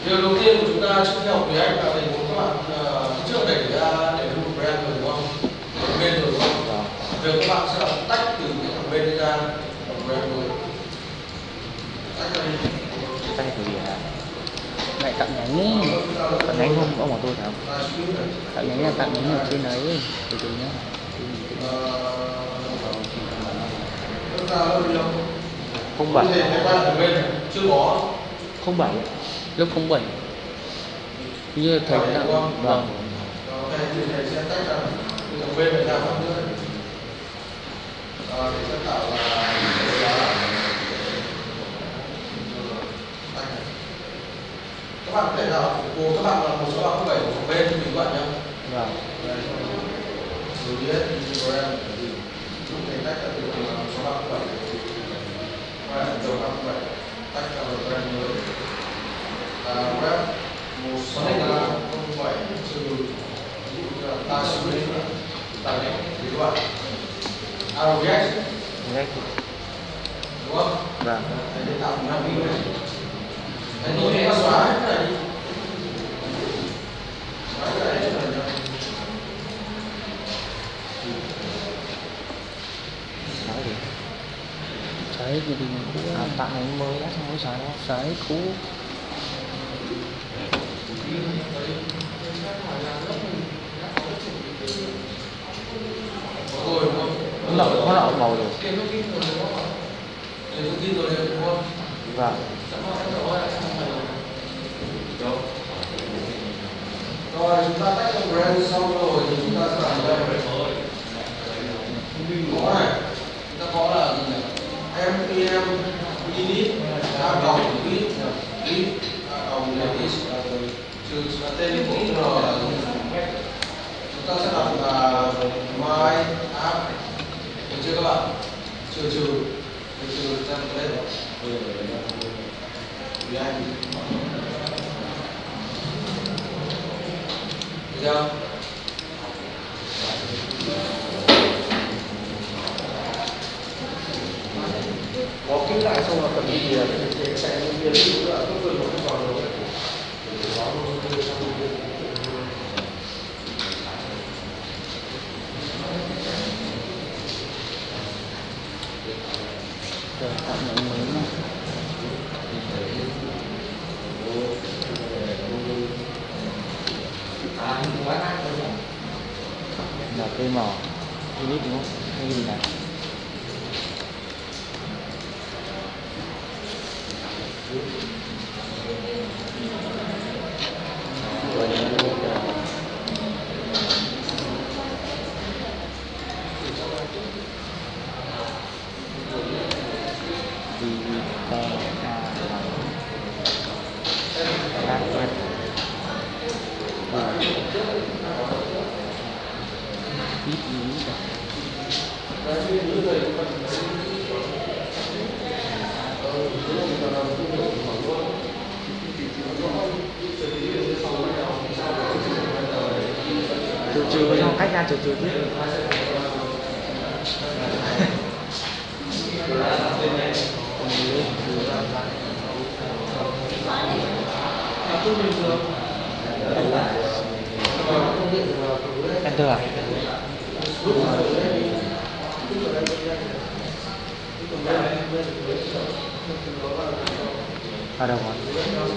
Điều đầu tiên của chúng ta trước khi học React là thầy muốn các bạn trước đẩy ra để một brand rồi đúng không? Một bên rồi đúng không? Việc các bạn sẽ làm tách từ cái thằng bên ra một brand rồi. Tách ra đi. Tách từ gì hả? Lại tặng nhánh ấy. Tặng nhánh không có một tôi phải không? Tặng nhánh là tặng nhánh ở trên đấy. Từ từ nhá. Không bảy. Chưa có. 07. Lớp 07. Như thầy đã vâng. Thầy sẽ tách ra từ bên này ra phát nữa. Để sẽ tạo là các bạn có thể nào các bạn là 1637 của bên bình luận nhé. Vâng. Rồi biết brand chúng thầy tách ra từ 1637 và đầu 37 tách ra một brand mới là web 1637 trừ ta xử lý ta để các bạn RGS đúng không? Vâng. Thầy sẽ tạo một năm view này. Thầy tôi sẽ xóa hết cái này đi. Xóa cái này hết rồi nhá. Xóa gì? Xóa hết như mình cũ. Tặng anh mới đã xong xóa nó. Xóa hết cũ. Nó nọ màu rồi. Vâng. Rồi chúng ta tách được brand xong rồi thì chúng ta sẽ làm đây. Có này, chúng ta có là gì nhỉ? MPM init a cộng vít a cộng lattice trừ tên của nó là chúng ta sẽ đặt là my app được chưa các bạn? Trừ template vì anh được chưa? Có cứu lại xong là cần gì là sẽ biến ví là tốt hơn một cái trò rồi. Rồi tạo nhánh mới nha. Là cây mỏ unit đúng không? Hay gì này? Trừ có trong cách ra trừ tiếp. Enter à? Ở đâu rồi?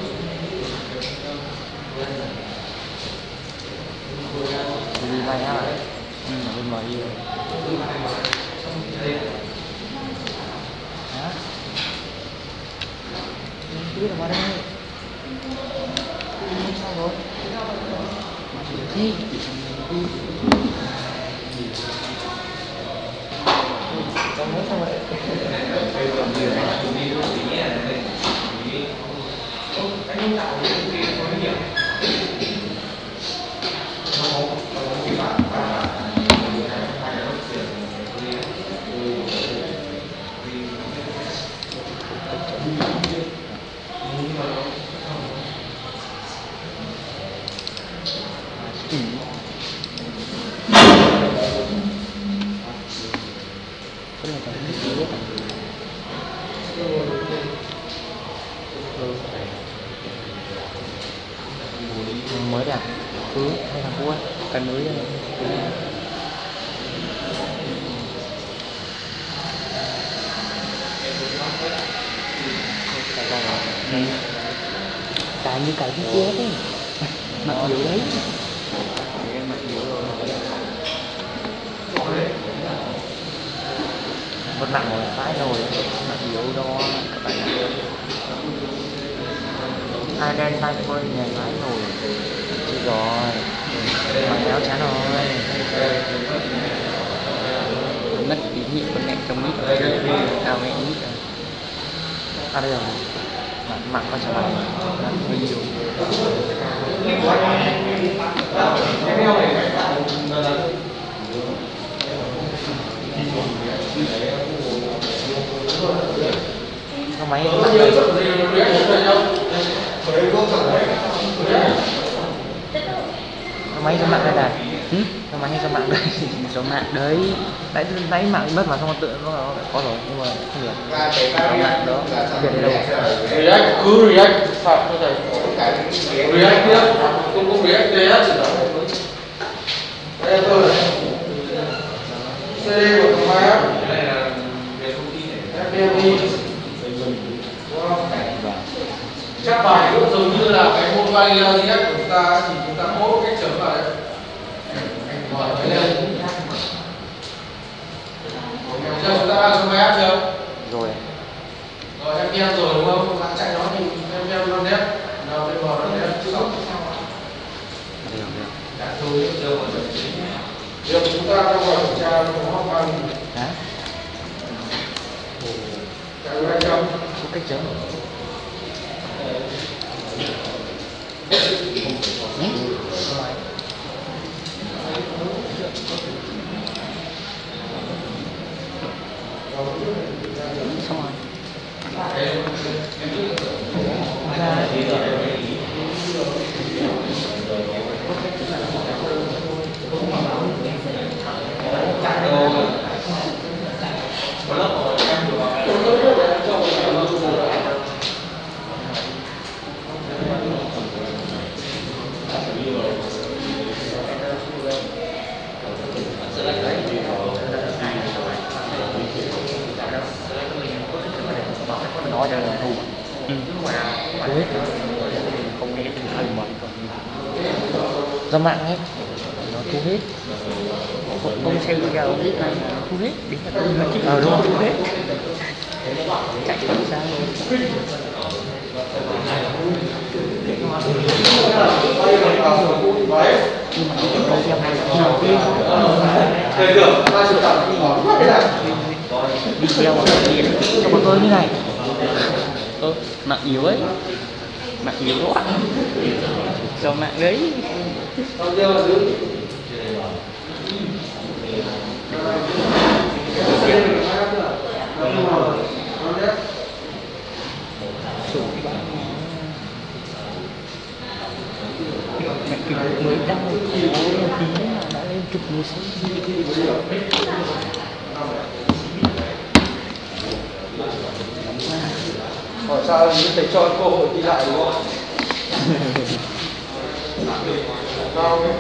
Đi vai á. Ở bên ngoài yêu. Hả? Không biết là vào đây. Sao rồi? Thế. Con muốn sao vậy? Anh không tạo cái có nhiều. thằng mới đấy à? Ừ, hay thằng cũ ấy? Cái mới đấy. Ừ. Cái như cái kia đấy. Mặt yếu đấy. Mặt yếu rồi. Vẫn nặng rồi, phải rồi. Mặt yếu đó các bạn ạ. Ai đen tay quay nhà lái rồi. Chết rồi. Mặc áo chán rồi. Mất ý nhị con mẹ trong ít rồi. Tao mẹ ít rồi. À đây rồi. Mặc con chả mặt. Hơi nhiều. Có máy cái mặt đây. Có máy số mạng đây này. Có máy số mạng đây. Số mạng đấy. Đấy mạng mất mà xong tự nó có rồi nhưng mà không được. Số mạng đó. Biết đây đâu. React cứ React phạt như này. React tiếp. Không React DS gì đó. Đây tôi này. CD của thằng Mai á. Đây là về thông tin này. FDMI. Chắc bài cũng giống như là cái môn value gì của chúng ta thì chúng ta code cách chấm vào đấy. Hỏi cái lên. Giờ chúng ta đang trong máy áp chưa? Rồi. Rồi em rồi đúng không? Bạn chạy nó thì em non nét. Nào bên bò non nét chứ không. Giờ chúng ta đang vào kiểm tra nó học bằng. Hả? Cái 200. Có cách chấm. Xong rồi. Nói cho là thu. Thu hết. Không nghe thì hơi mệt. Ra mạng hết. Nó thu hết. Công xe bây giờ biết này thu hết. Đi là công hết. Đúng không? Thu hết. Chạy làm sao luôn. Nhưng mà cái chỗ đây theo hai đầu tiên. Thầy tưởng ta sự tập thì ngỏ quá thế nào. Video mà kia cho bọn tôi như này. Mạng yếu ấy. Mạng yếu quá. Cho mạng đấy. Mẹ kìa mới đau tí mà đã lên chục người xem. Hỏi sao thầy cho cơ hội đi lại đúng không? Sao ấy?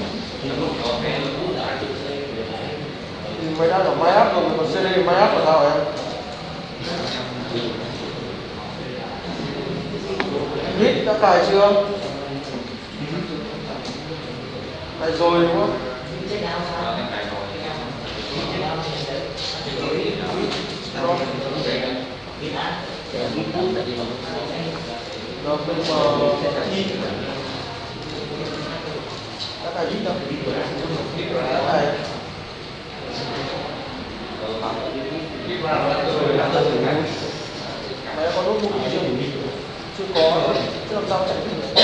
Mày đang ở máy áp rồi, còn CD máy áp của tao em? Hít đã cài chưa? Cài rồi đúng không? Rồi bây giờ thi đã cài hít đâu? Đã cài. Mày có nốt bụng chưa? Chưa có, chứ làm sao chạy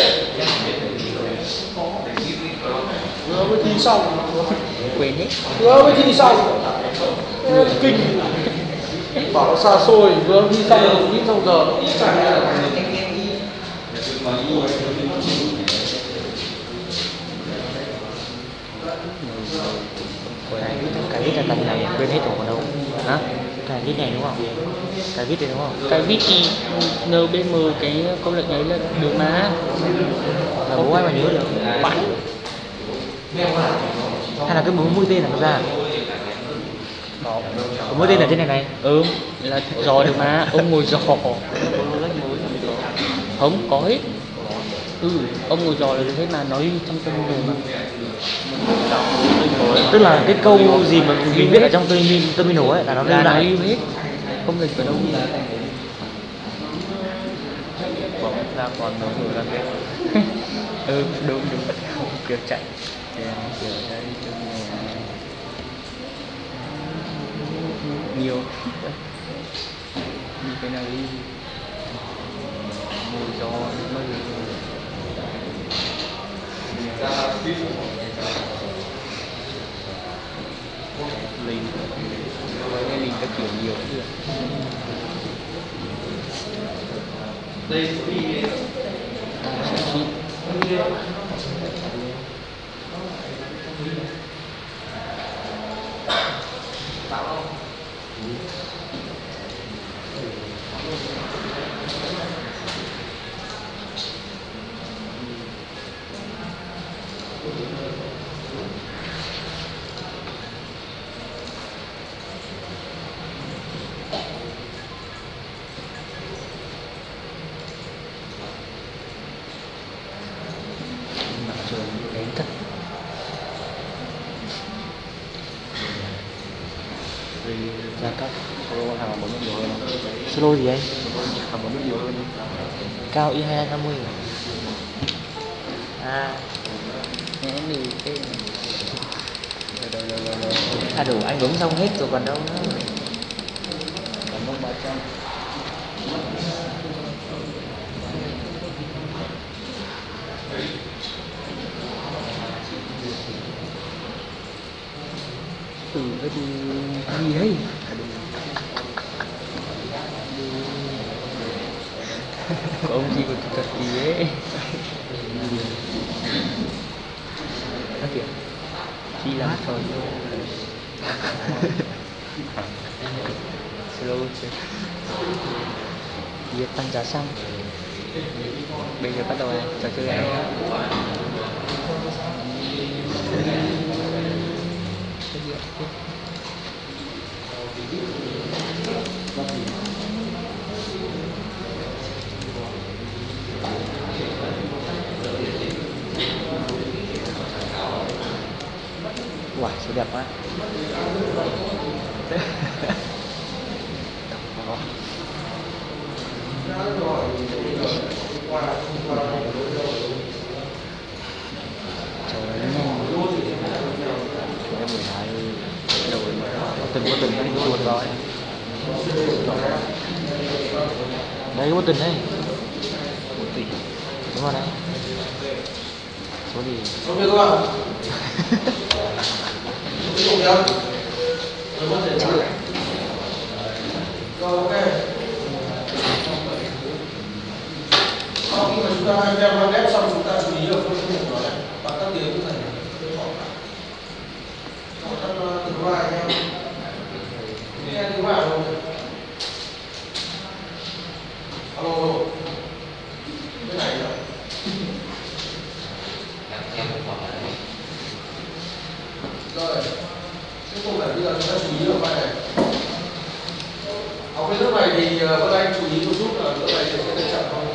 vừa mới thi xong Quên hết. vừa mới thi xong kinh bảo nó xa xôi vừa thi xong rồi ít xong giờ nó ít chẳng nghe là Cái lít là tầng này quên hết rồi còn đâu. Hả? Cái lít này đúng không? Cái vít đấy đúng không? Cái vít thì NBM cái công lệnh đấy là được mà. Là bố ai mà nhớ được. Bạn Hay là cái mũi tên là nó ra? có Có mũi tên ở trên này này. là giò được mà, ông ngồi giò. Không có hết. Ông ngồi giò là được hết mà, nói trong tâm rồi mà. Tức là cái câu gì mà mình viết ở trong terminal ấy là nó lưu Là nó lại. lưu hết. Không lệch vào đâu mà. Ra còn nó rồi ra biết. Đúng Kiểu chạy. kiểu đấy nhiều đi cái nào đi ngồi cho nó linh linh các kiểu nhiều cũng được. Ta sẽ ship mặt trời đến thật. Ra cấp. solo hàng bấm nhiều hơn Solo gì anh? hàng bấm nhiều hơn Cao i250. À, nhé thì cái đủ anh bấm xong hết rồi còn đâu nữa. còn mốc 300 cái gì đấy của ông gì còn thật gì ấy nó kiểu chi lắm thôi slow chứ Việc tăng giá xăng. bây giờ bắt đầu trò chơi này Wow, số đẹp quá. trời ơi em 12 đầu Có từng anh chuột rồi. Đấy có từng đấy. 1 tỷ Đúng rồi đấy. Số gì? Ok các bạn. Tiếp tục nhá. Rồi mất thể trạng. Rồi ok. Khi mà chúng ta hai em ghép xong chúng ta chú ý ở phương tiện của nó này bằng các tiếng như này. Các từ vai anh em. Nghe từ vai rồi. Alo. Cái này rồi. Rồi, tiếp tục là bây giờ chúng ta chú ý ở bài này. Học cái lớp này thì các anh chú ý một chút là lớp này sẽ được chậm không?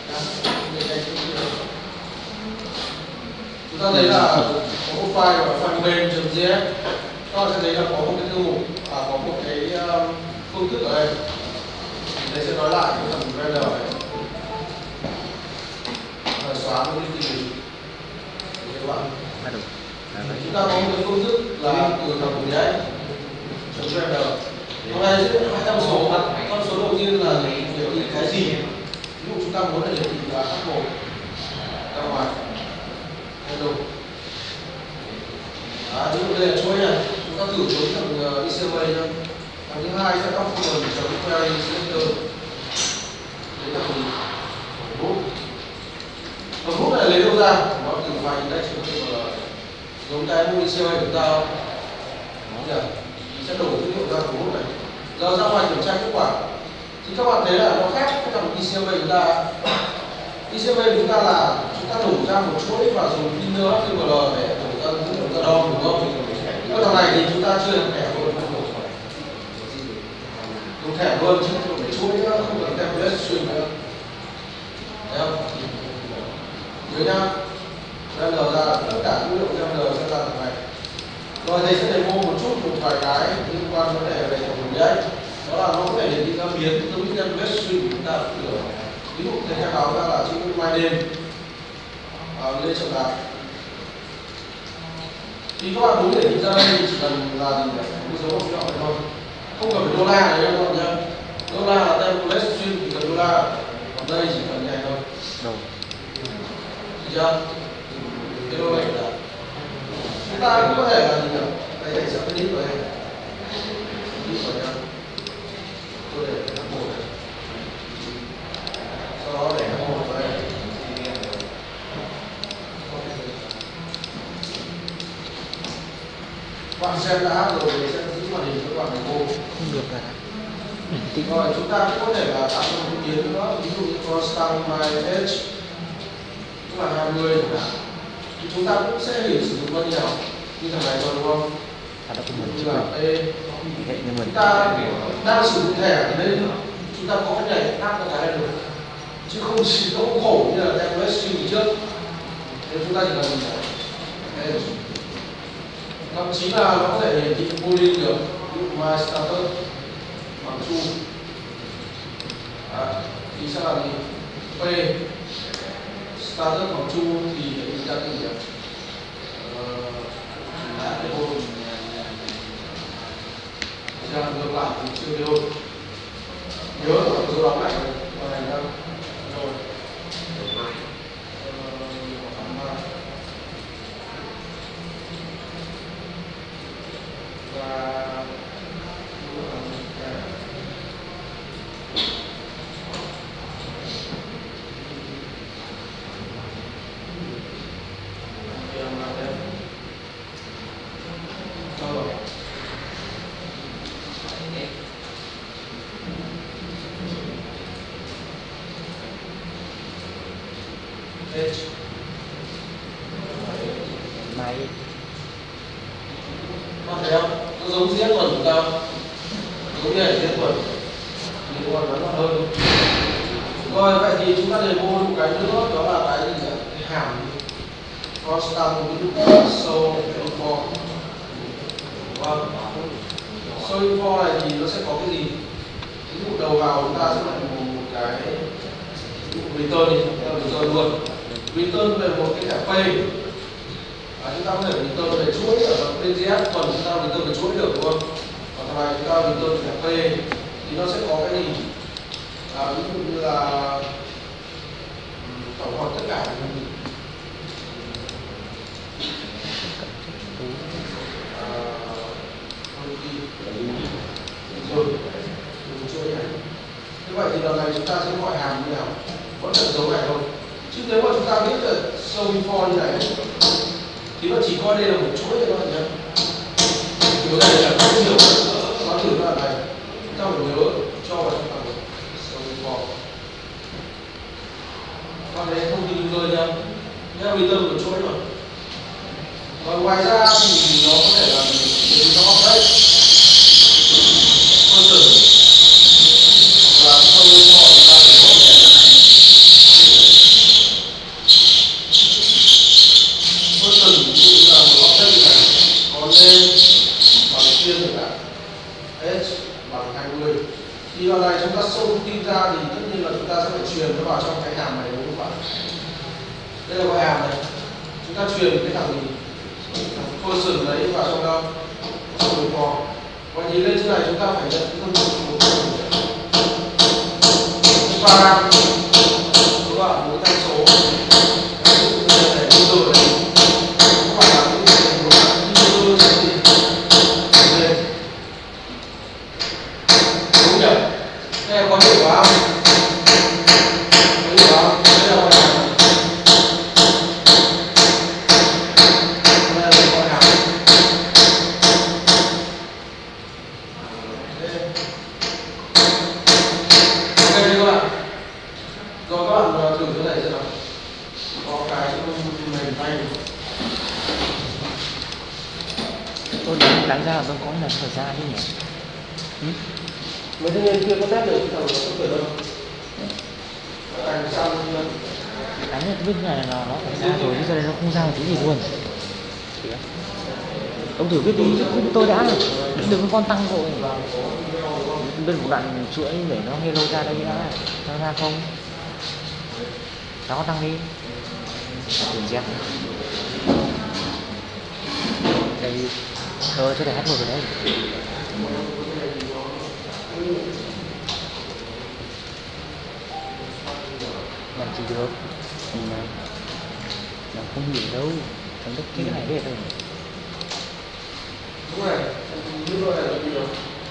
Chúng ta thấy là có một file gọi là phần mềm.js. Các bạn sẽ thấy là có một cái thư mục, có một cái phương thức ở đây. Đây sẽ nói lại cái phần render này. Xóa cái gì các bạn. Chúng ta có một cái phương thức là từ thằng của đấy chấm render. Hôm nay sẽ hai tham số. Con số đầu tiên là hiển thị cái gì. Ví dụ chúng ta muốn là hiển thị là Apple ra ngoài. Hello. Ví dụ đây là chuỗi này. Chúng ta thử chuỗi thằng ECMA nhá. Thằng thứ hai sẽ document chấm query center. Đấy là gì? Root này lấy đâu ra? Nó từ file index giống cái mô ECMA của ta không? Mình sẽ đổ dữ liệu ra của root này. Giờ ra ngoài kiểm tra kết quả. Thì các bạn thấy là nó khác với dòng ECMA chúng ta. ECMA chúng ta là chúng ta đổ ra một chuỗi và dùng inner HTML để đổ ra DOM, đúng không? Cái dòng này thì chúng ta chưa được thẻ luôn, dùng thẻ luôn chứ không phải chuỗi nữa, không cần template string nữa. Thấy không? Nhớ nhá, render ra tất cả dữ liệu render sẽ ra thằng này. Rồi thầy sẽ demo một vài cái liên quan vấn đề về thằng đấy. Đó là nó có thể hiển thị ra biến giống như template string của chúng ta cũng được. Ví dụ thầy khai báo ra là chữ my name lên chậm lại. Thì các bạn muốn hiển thị ra đây chỉ cần là gì nhỉ? Một dấu một chọn thôi. Không cần phải đô la này đâu các bạn nhá. Đô la là template string thì cần đô la. Còn đây chỉ cần này thôi. Được chưa? Cái đô này là chúng ta cũng có thể là gì nhỉ? Đây thầy sẽ click vào đây. Click vào nhá. Tôi để cái một này. Sau đó để cái một vào đây. Bạn xem đã rồi thì sẽ giữ màn hình cho bạn này vô. Không được cả. Rồi chúng ta cũng có thể là tạo một cái biến nữa, ví dụ như constant my edge tức là 20 chẳng hạn. Thì chúng ta cũng sẽ hiểu sử dụng bao nhiêu như thằng này thôi, đúng không? Như là chúng ta đang sử dụng thẻ thì nên chúng ta có cái này áp cái này được, chứ không chỉ có khổ như là template string trước. Nếu chúng ta chỉ cần đây, thậm chí là nó có thể hiển thị boolean được, ví dụ my status bằng true thì sẽ là gì? P status bằng true thì chúng ta cái gì ạ? Cái hồn ra ngược lại thì chưa cái hồn nhớ là số đóng lại rồi và này đâu rồi và Máy con thấy không? Nó giống diễn thuật của tao, giống như là diễn thuật thì còn nó hơn. Rồi vậy thì chúng ta demo một cái nữa, đó là cái gì nhỉ? Cái hàm constant show info. Vâng. Show info này thì nó sẽ có cái gì? Ví dụ đầu vào chúng ta sẽ là một cái ví dụ return đi, chúng ta return luôn. Return về một cái thẻ pay. Chúng ta có thể return về chuỗi ở bên JS, còn chúng ta return về chuỗi được, đúng không? Còn thằng này chúng ta return thẻ pay thì nó sẽ có cái gì? Ví dụ như là tổng hợp tất cả những gì. Chuỗi này. Như vậy thì lần này chúng ta sẽ gọi hàm như nào? Vẫn là dấu này thôi. Chứ nếu mà chúng ta biết là show info như này thì nó chỉ coi đây là một chuỗi thôi nhé. Điều này là không hiểu, nó hiểu là này. Chúng ta phải nhớ cho vào trong phần show info. Còn đây thông tin người nha. Nhá, return một chuỗi rồi. Còn ngoài ra thì nó có thể là để chúng ta update person hoặc là show info chúng ta phải có thể là person ví dụ là một update này có name bằng chuyên chẳng hạn, age bằng 20. Thì lần này chúng ta show thông tin ra thì tất nhiên là chúng ta sẽ phải truyền nó vào trong cái hàm này, đúng không bạn? Đây là gọi hàm này, chúng ta truyền cái thằng gì? Person đấy vào trong đâu? Trong đường for. Và nhìn lên trên này chúng ta phải nhận cái thông tin của param, đúng không ạ? Một tham số. Để user này không phải là cái user sẽ gì? Đúng nhỉ? Đây có hiệu quả không? Có hiệu quả không? Đây là gọi hàm. Đây là gọi hàm. Tôi đáng ra là tôi có lần thời gian đi nhỉ. Mấy thanh niên kia có test được thằng nó có tuyển không? Anh xong chưa? Đáng nhất biết này là nó phải ra rồi chứ ra đây nó không ra một tí gì luôn. Ông thử viết đi chứ tôi đã đừng có con tăng rồi. Bên một đoạn chuỗi để nó hero ra đây đã. Nó ra không? Nó tăng đi. Tuyển dẹp. Đây cho để hết một rồi đấy. Làm gì được mà không hiểu đâu, thằng Đức cái này biết rồi. Đúng rồi, như vậy là gì rồi?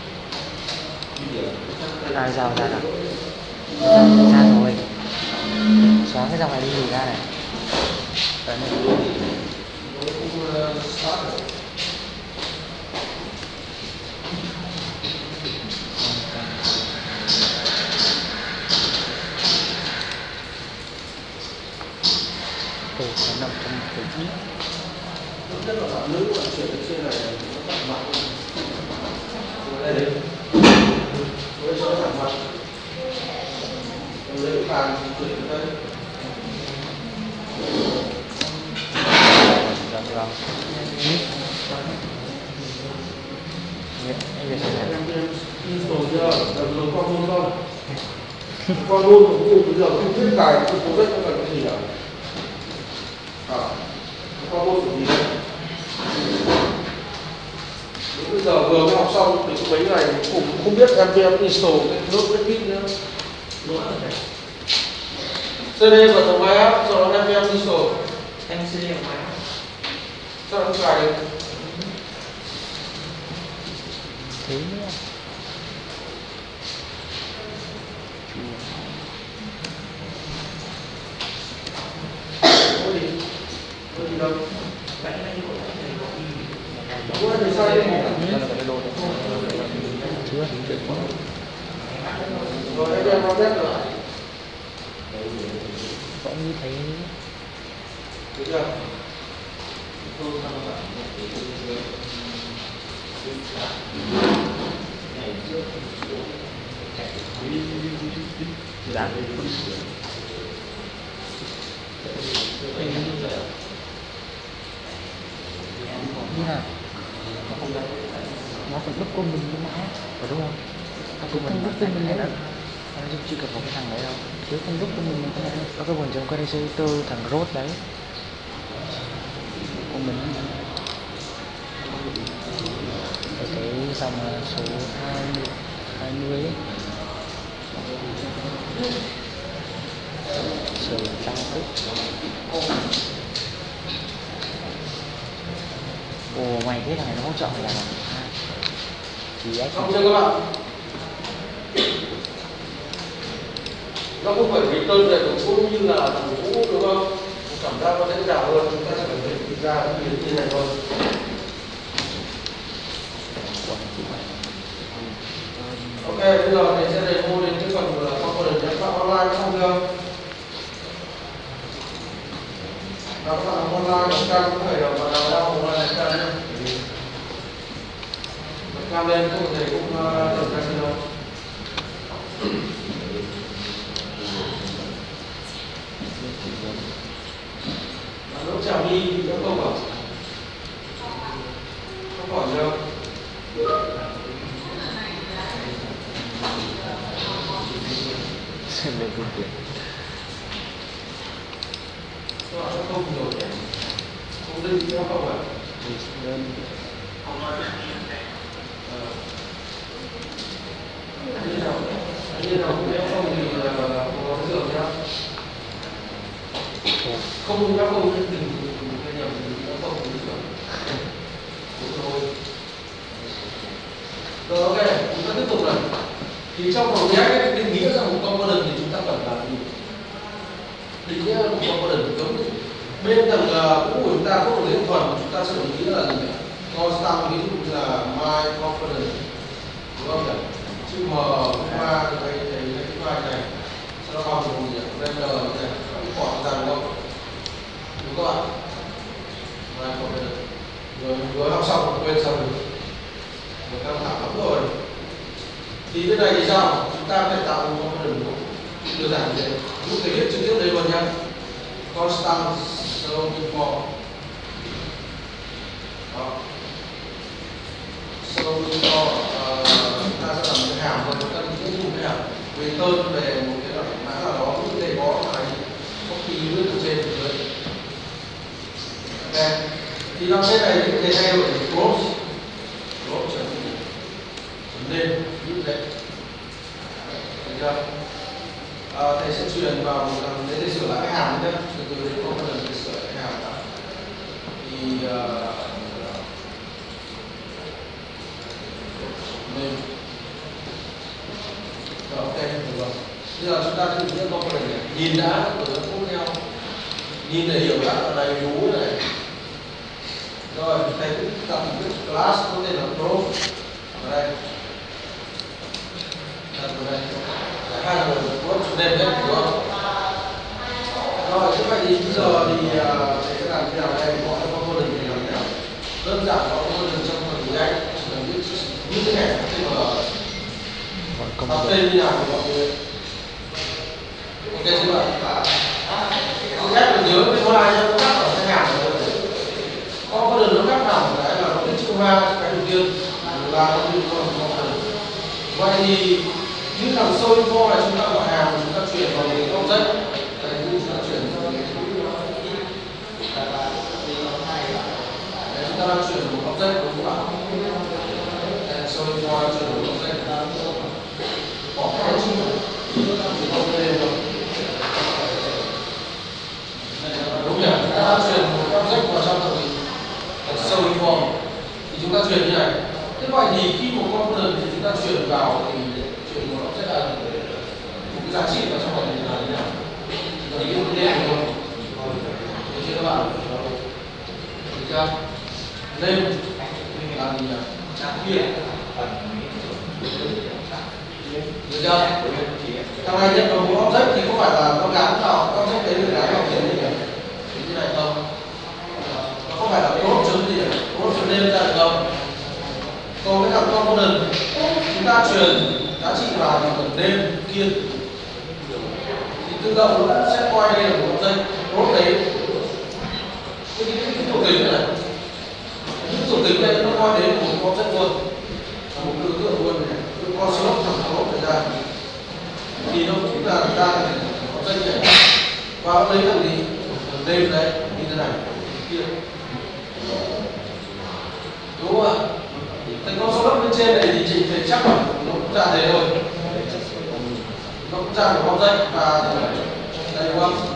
Ai rào ra nào? Ra rồi. Xóa cái dòng này đi ra này. Đấy này. Nó nằm trong cái ít. Rất là bạn nữ bạn chuyển ở trên này nó thẳng mặt. Đây đấy. Với cho thẳng mặt. Lấy bàn chuyển ở đây. Vâng. Install chưa? Đồng con luôn không? Con luôn cũng bây giờ không biết cài không có rất là cái gì cả. Con luôn kiểu gì đấy. Bây giờ vừa mới học xong thì mấy ngày cũng không biết em install cái nốt cái kit nữa. CD vào trong máy app sau đó em install. Em CD ở máy Sao không cài được? Thế nữa. Có gì? Có gì đâu? Có gì sai đấy? Chưa. Rồi em vào test rồi. Vẫn như thế. Được chưa? Dạ. Như nào? Nó phải đúc cung mình như mã phải đúng không? Cũng không đúc cung mình nữa. Nó chưa cập vào cái thằng đấy đâu. Nếu không đúc cung mình có cái buồn trong cái tư thằng rốt đấy. Của mình cái dòng số 20 ấy. Sửa tăng tức. Ồ mày cái thằng này nó hỗ trợ mày làm thì ấy Xong chưa các bạn? Nó không phải cái tên này cũng như là thằng cũ đúng không? Cảm giác nó dễ dàng hơn, chúng ta sẽ phải đi ra cái biến như này thôi. Ok, bây giờ mình sẽ demo đến cái phần component nhập phạm online xong chưa? Các bạn online một cam có thể là vào đầu đau online một cam nhé. Một cam lên không thể cũng được cái gì đâu. Nó chào đi nó không à? Không hỏi đâu. xem lên phương tiện Nó không rồi. Không đi nó không à? đơn Như nào nếu không thì có dược nhá. Không nó không cái tình cái nhầm nó không có dược. Thôi. Rồi ok, chúng ta tiếp tục này. Thì trong phòng nhé cái định nghĩa ra một component thì chúng ta cần làm gì? Định nghĩa một component giống như bên thằng cũ của chúng ta có một cái thuần chúng ta sẽ định nghĩa là gì nhỉ? Constant ví dụ như là my component đúng không nhỉ? Chữ M ma cái file này sau đó bằng một gì render này cái khoảng ra đúng không? Đúng các bạn? Rồi vừa học xong quên xong rồi căng thẳng lắm rồi. Thì cái này thì sao? Chúng ta phải tạo một con đường đơn giản như thế. Chúng thể hiện trực tiếp đây luôn nhá. Constant solving for. Đó. Solving for chúng ta sẽ làm cái hàm rồi chúng ta đi tiếp một cái hàm về tên về một cái loại mã nào đó cũng thể có cái copy viết ở trên dưới. Ok. Thì trong cái này thì cái thay đổi là close chấm lên như thế. Được chưa? Thầy sẽ truyền vào một thằng để sửa lại cái hàm nhé. Từ từ đến có một lần để sửa lại cái hàm đó. Thì lên. Rồi ok, được rồi. Bây giờ chúng ta thử những component này. Nhìn đã rồi nó cũng theo. Nhìn để hiểu đã là đầy đủ này. Rồi, thầy cũng tập một class có tên là prof ở đây. Đặt vào đây. Hai là prof chủ name đấy, đúng không? Rồi, như vậy thì bây giờ thì thầy sẽ làm thế nào đây? Gọi cho component thì làm thế nào? Đơn giản có component trong phần React chỉ cần viết như thế này, tên tên như nào thì gọi như ok chưa bạn? React mình nhớ cái file nhá, nó cắt ở cái hàm này. Có lần nó cắt nào cái là nó chữ hoa cái đầu tiên là nó đi con vậy thì những thằng show info này chúng ta gọi hàm chúng ta chuyển vào cái object đây chúng ta chuyển vào cái chúng ta đang chuyển một object đúng không ạ? Show info chuyển một object bỏ cái chữ không lên rồi đúng nhỉ? Chúng ta đang chuyển một object vào trong thằng show info thì chúng ta chuyển như này. Thế vậy thì khi một component thì chúng ta chuyển vào thì chuyển một object là một cái giá trị vào trong này là như nào? Thì cái name đúng không? Được chưa các bạn? Được chưa? Name là gì nhỉ? Kia. Được chưa? Thằng này nhận được một object thì có phải là nó gắn vào object đấy để gắn vào cái gì nhỉ? Như này không? Không phải là prof chấm gì nhỉ? Prof chấm name ra được không? Còn cái thằng component chúng ta truyền giá trị vào thì cần name kia thì tự động nó sẽ coi đây là một dây prof đấy cái thuộc tính này cái thuộc tính đây nó coi đến một object luôn là một đối tượng luôn này tôi coi slot thằng prof này ra thì nó cũng là ra một object này và nó lấy thằng gì name đấy như thế này kia đúng không ạ? Thế con số lớp bên trên này thì chị phải chắc là nó cũng ra thế thôi. Nó cũng ra một con dây và đây đúng không?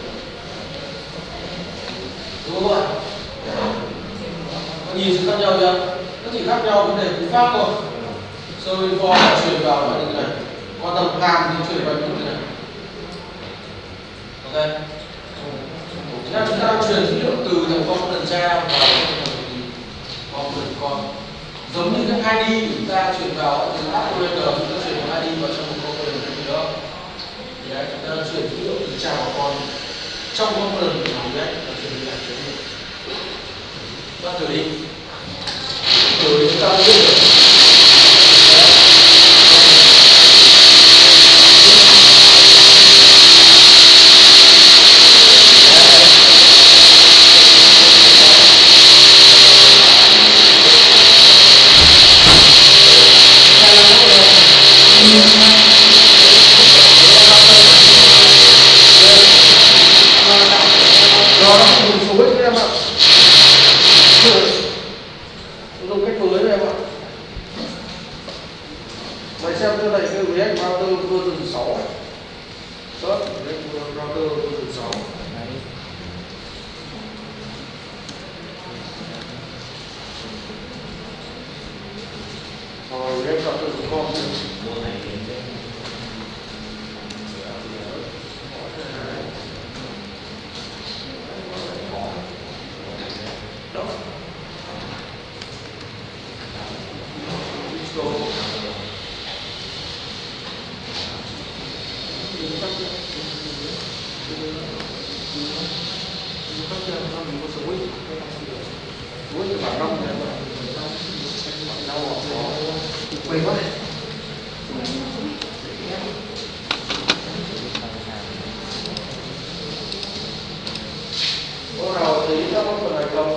Đúng không ạ? Có nhìn sự khác nhau chưa? Nó chỉ khác nhau vấn đề cú pháp thôi. Show info là chuyển vào là như thế này. Còn tầm hàm thì chuyển vào như thế này. Ok. Nên chúng ta đang truyền dữ liệu từ thằng component cha vào component con. Giống như các ID chúng ta chuyển vào từ operator chúng ta chuyển một ID vào trong một component gì đó thì đấy chúng ta chuyển dữ liệu từ cha vào con trong component của mình đấy là chuyển như này chuyển như bạn thử đi chúng ta biết được tất nhiên nó mình có số ít thì bảo đông này mà đau quên quá này có rồi thì nó có phần này không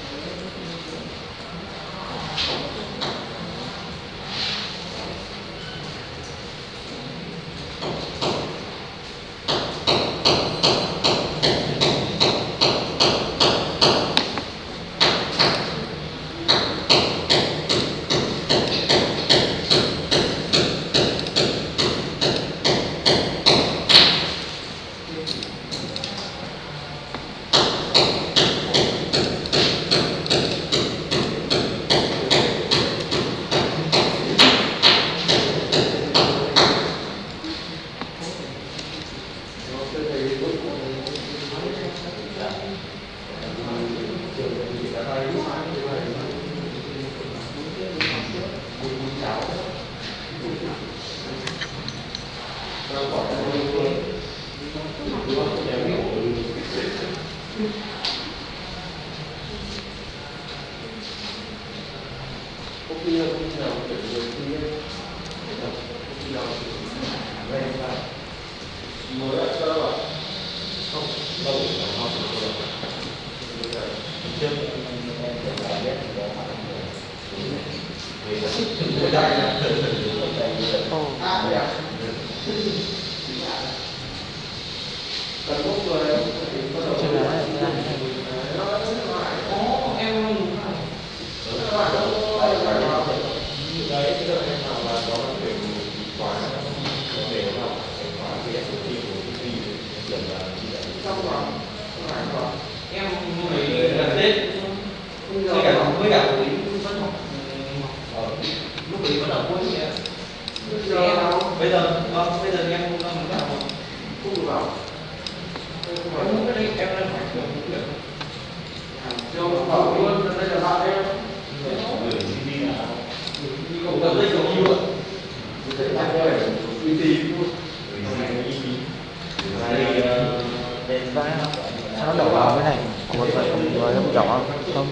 nó đổ vào cái này của một người không rõ không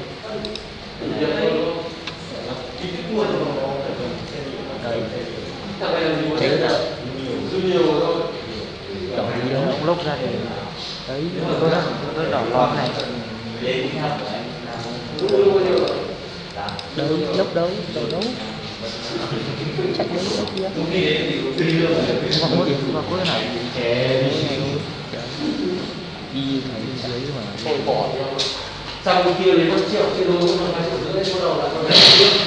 chế ra đổ gì đó ông lúc ra thì đấy tôi đỏ con này đấu lúc đấu đấu đấu chạy đấu đấu kia mà có cái này đi thấy dưới mà bỏ trong kia thì 1 triệu trên đôi cũng 2,5 triệu bắt đầu là con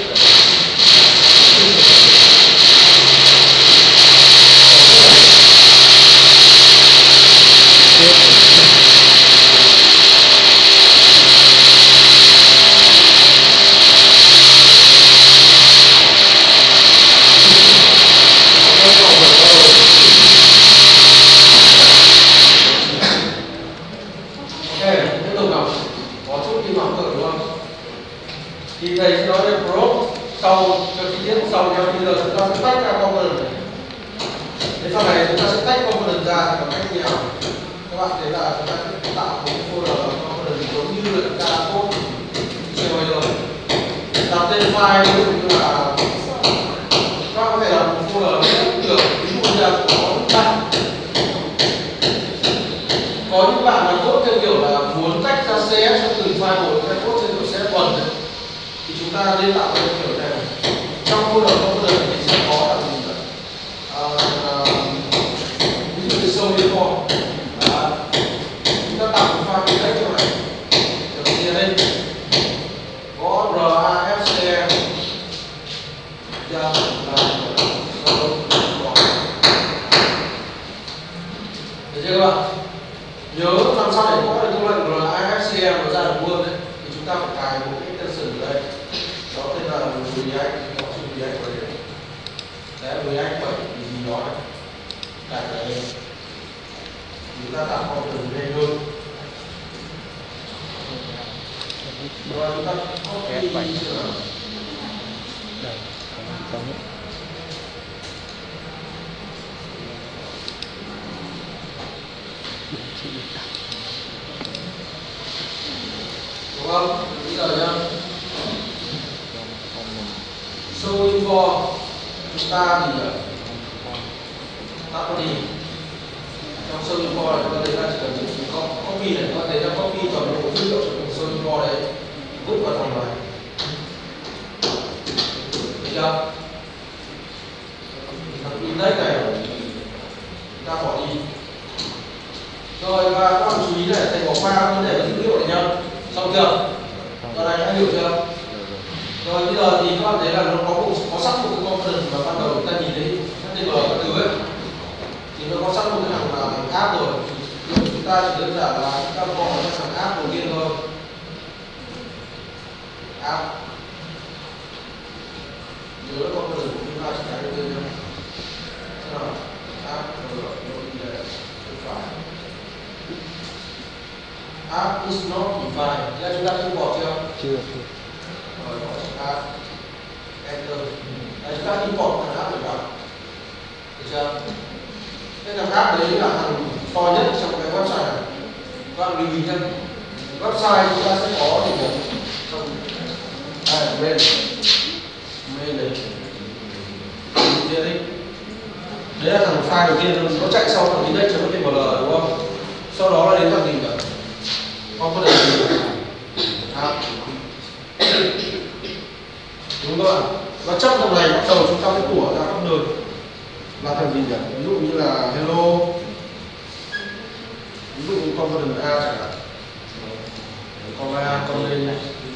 thì thầy sẽ nói về prop sau cho chi tiết sau theo bây giờ chúng ta sẽ tách ra component này. Thế sau này chúng ta sẽ tách component ra bằng cách như nào? Các bạn thấy là chúng ta sẽ tạo một folder component giống như là chúng ta đã code trên rồi. Đặt tên file ví dụ như là các bạn có thể làm một folder cũng được. Ví dụ như là có những bạn là code theo kiểu là muốn tách ra CS cho từng file một, hay code theo kiểu CS quần này. Thì chúng ta nên tạo cái kiểu này. Trong folder thì sẽ có là gì ví dụ như show uniform. Chúng ta tạo một file cái cho này. Đầu tiên đây có RAFCM. Được chưa các bạn? Nhớ làm sao để có được công lệnh RAFCM nó ra được luôn đấy. Thì chúng ta phải cài một cái extension ở đây. Đó tên là React, nó chữ React vào đây. Đấy, React 7 thì gì đó này. Cài vào đây. Chúng ta tạo component nhanh hơn. Rồi chúng ta copy đây có đúng không? Bây giờ nhá, show info chúng ta thì tắt nó đi. Trong show info này chúng ta thấy là chỉ cần copy này, chúng ta thấy là copy toàn bộ dữ liệu trong show info đấy vứt vào thằng này, được chưa? Thằng index này chúng ta bỏ đi. Rồi và các bạn chú ý này, thầy bỏ qua vấn đề dữ liệu này nhá. Xong chưa? Giờ này đã hiểu chưa? Rồi bây giờ thì các bạn thấy là nó có sẵn một cái component mà ban đầu chúng ta nhìn thấy HTML các thứ ấy, thì nó có sẵn một cái hàng app rồi. Nhưng chúng ta chỉ đơn giản là chúng ta gọi cái hàng app đầu tiên thôi. App. Nhớ component của chúng ta chỉ cái đầu tiên nhé. Nào, app rồi phải. App is not defined. Thế chúng ta đã import chưa? Chưa. Rồi gọi app. Enter. Đấy, chúng ta import thằng app để vào. Được chưa? Cái thằng app đấy là thằng to nhất trong cái website này. Các bạn lưu ý nhé. Website chúng ta sẽ có thì một trong main này. Đấy là thằng file đầu tiên, nó chạy sau thằng index.html đúng không? Sau đó là đến thằng gì cả? Component gì? Đúng không ạ? Và trong thằng này bắt đầu chúng ta sẽ tủa ra khắp nơi là thằng gì nhỉ? Ví dụ như là hello, ví dụ như component A chẳng hạn, con A, con lên này,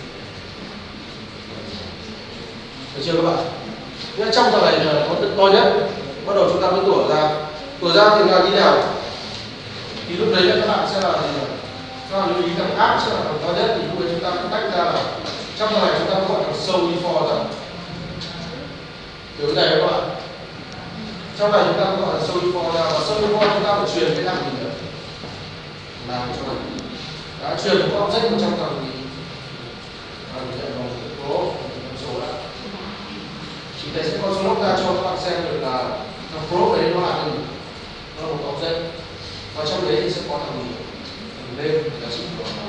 được chưa các bạn? Nhưng trong thằng này là có to nhất, bắt đầu chúng ta mới tủa ra thì là như nào? Thì lúc đấy các bạn sẽ là gì nhỉ? Các bạn lưu ý thằng app sẽ là thằng to nhất, thì lúc đấy chúng ta cũng tách ra là trong thằng này chúng ta gọi là show info ra. Hiểu cái này các bạn? Trong này chúng ta gọi là show info ra, và show info chúng ta phải truyền cái thằng gì nữa? Làm cho này. Đã truyền một object vào trong thằng gì? Số lại. Thì thầy sẽ con số log ra cho các bạn xem được là thằng prop đấy nó là cái gì? Nó là một object. Và trong đấy thì sẽ có thằng gì? Thằng name là chữ của nó.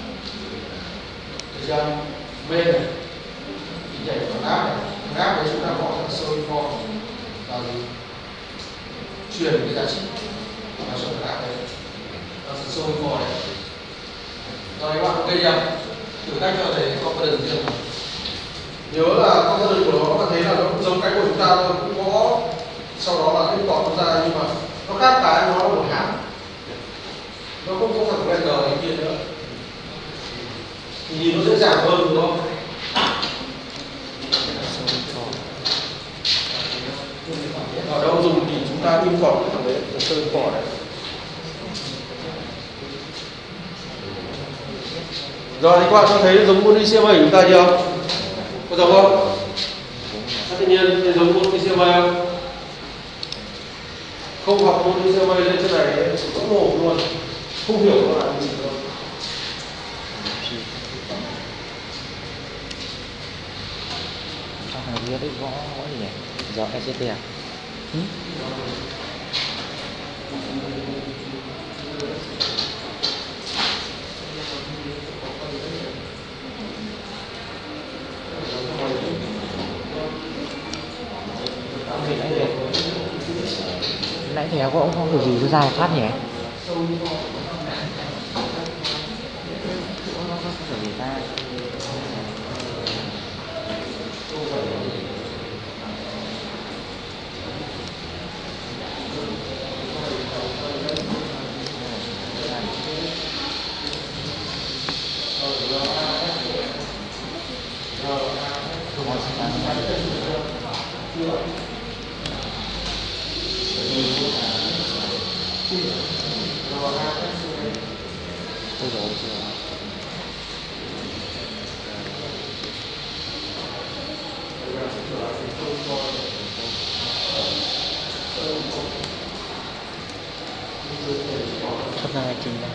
Được chưa? Main này. Thì nhảy vào app này. Thằng app đấy chúng ta gọi là show info. Là gì? Truyền cái giá trị vào trong cái app đấy. Nó sẽ show info này. Rồi các bạn ok chưa? Thử cách cho thầy component riêng nào. Nhớ là component của nó các bạn thấy là nó cũng giống cái của chúng ta thôi, cũng có sau đó là import chúng ta, nhưng mà nó khác cái nó là một hàm, nó không có thằng render này kia nữa, thì nhìn nó dễ dàng hơn đúng không? Ở đâu dùng thì chúng ta import cái thằng đấy, sơ import này. Rồi thì các bạn có thấy giống môn ICM7 chúng ta chưa? Có giống không? Tất nhiên thì giống môn ICM7 không? Không học môn ICM7 lên trên này cũng ngộ luôn, không hiểu nó là gì đâu. Trong này viết đấy gõ gì nhỉ? Giờ SCT à? Nãy thì có ông không được gì cho ra một phát nhỉ? Không gì ta? Sắp ra trình này.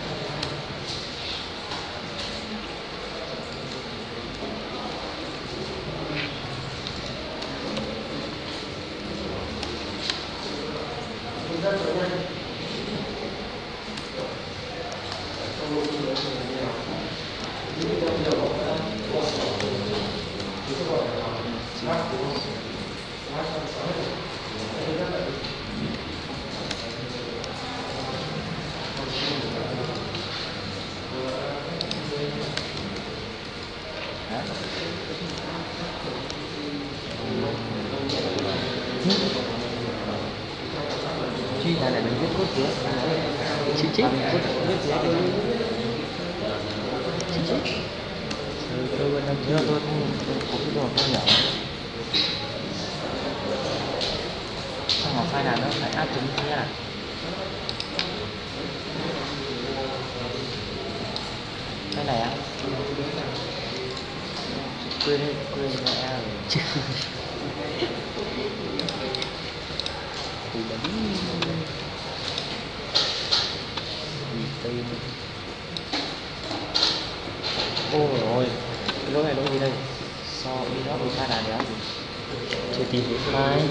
Chi là để mình viết cốt kia. Chị viết chị tôi vẫn đang chưa tôi không có cái đồ tôi nhỏ không học file nào nữa phải áp chứng thế à. Cái này á quên mẹ rồi tên ôi rồi cái lỗi này lỗi gì đây so với đó với file nào đấy chưa tìm thấy file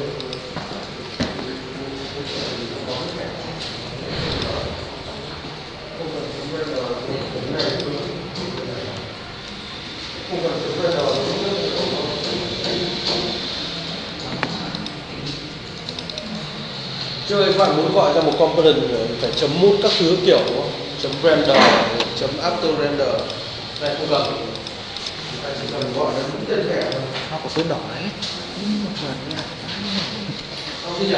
Chơi các bạn muốn gọi ra một component phải chấm mút các thứ kiểu đúng không? Chấm render, chấm after render. Này không cần. Chúng ta chỉ cần gọi là đúng tên thẻ thôi. nó có số đỏ đấy một phần nha Không chứ nhỉ?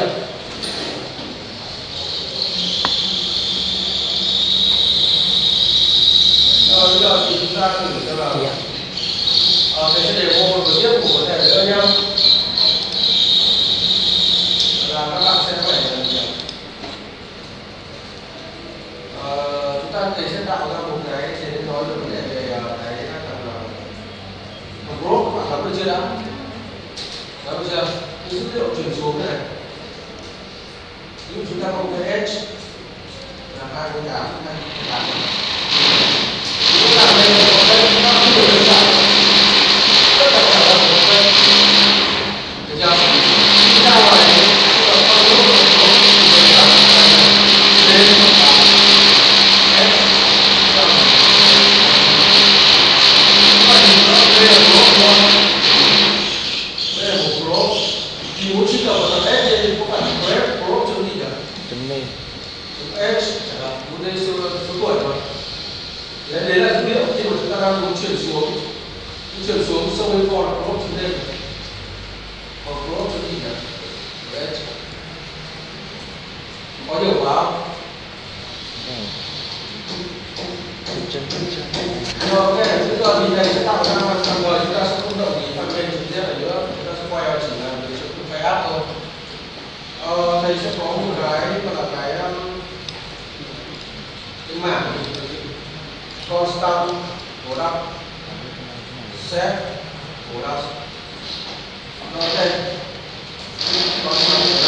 Bây giờ thì chúng ta thử xem là thầy sẽ demo một tiếp của vấn đề nữa nhé. Là các bạn sẽ phải chúng ta sẽ tạo ra một cái sẽ nói về vấn đề về cái group các bạn nắm được chưa đã? Nắm được chưa? Cái dữ liệu chuyển xuống này. Ví dụ chúng ta có một cái edge là 28 chúng ta đây là một cái chúng ta không được đơn giản tất cả các bạn được chưa? Chúng ta ngoài đấy là dữ liệu khi mà chúng ta đang muốn chuyển xuống sâu với for là crop trên đây còn crop trên gì nhỉ? Đấy có hiểu quá không? Rồi ok, bây giờ thì thầy sẽ tạo ra tạm thời chúng ta sẽ không động gì phần mềm trực tiếp nữa, chúng ta sẽ quay vào chỉ là cái file app thôi. Thầy sẽ có một cái gọi là cái mảng constant product set product rồi đây constant product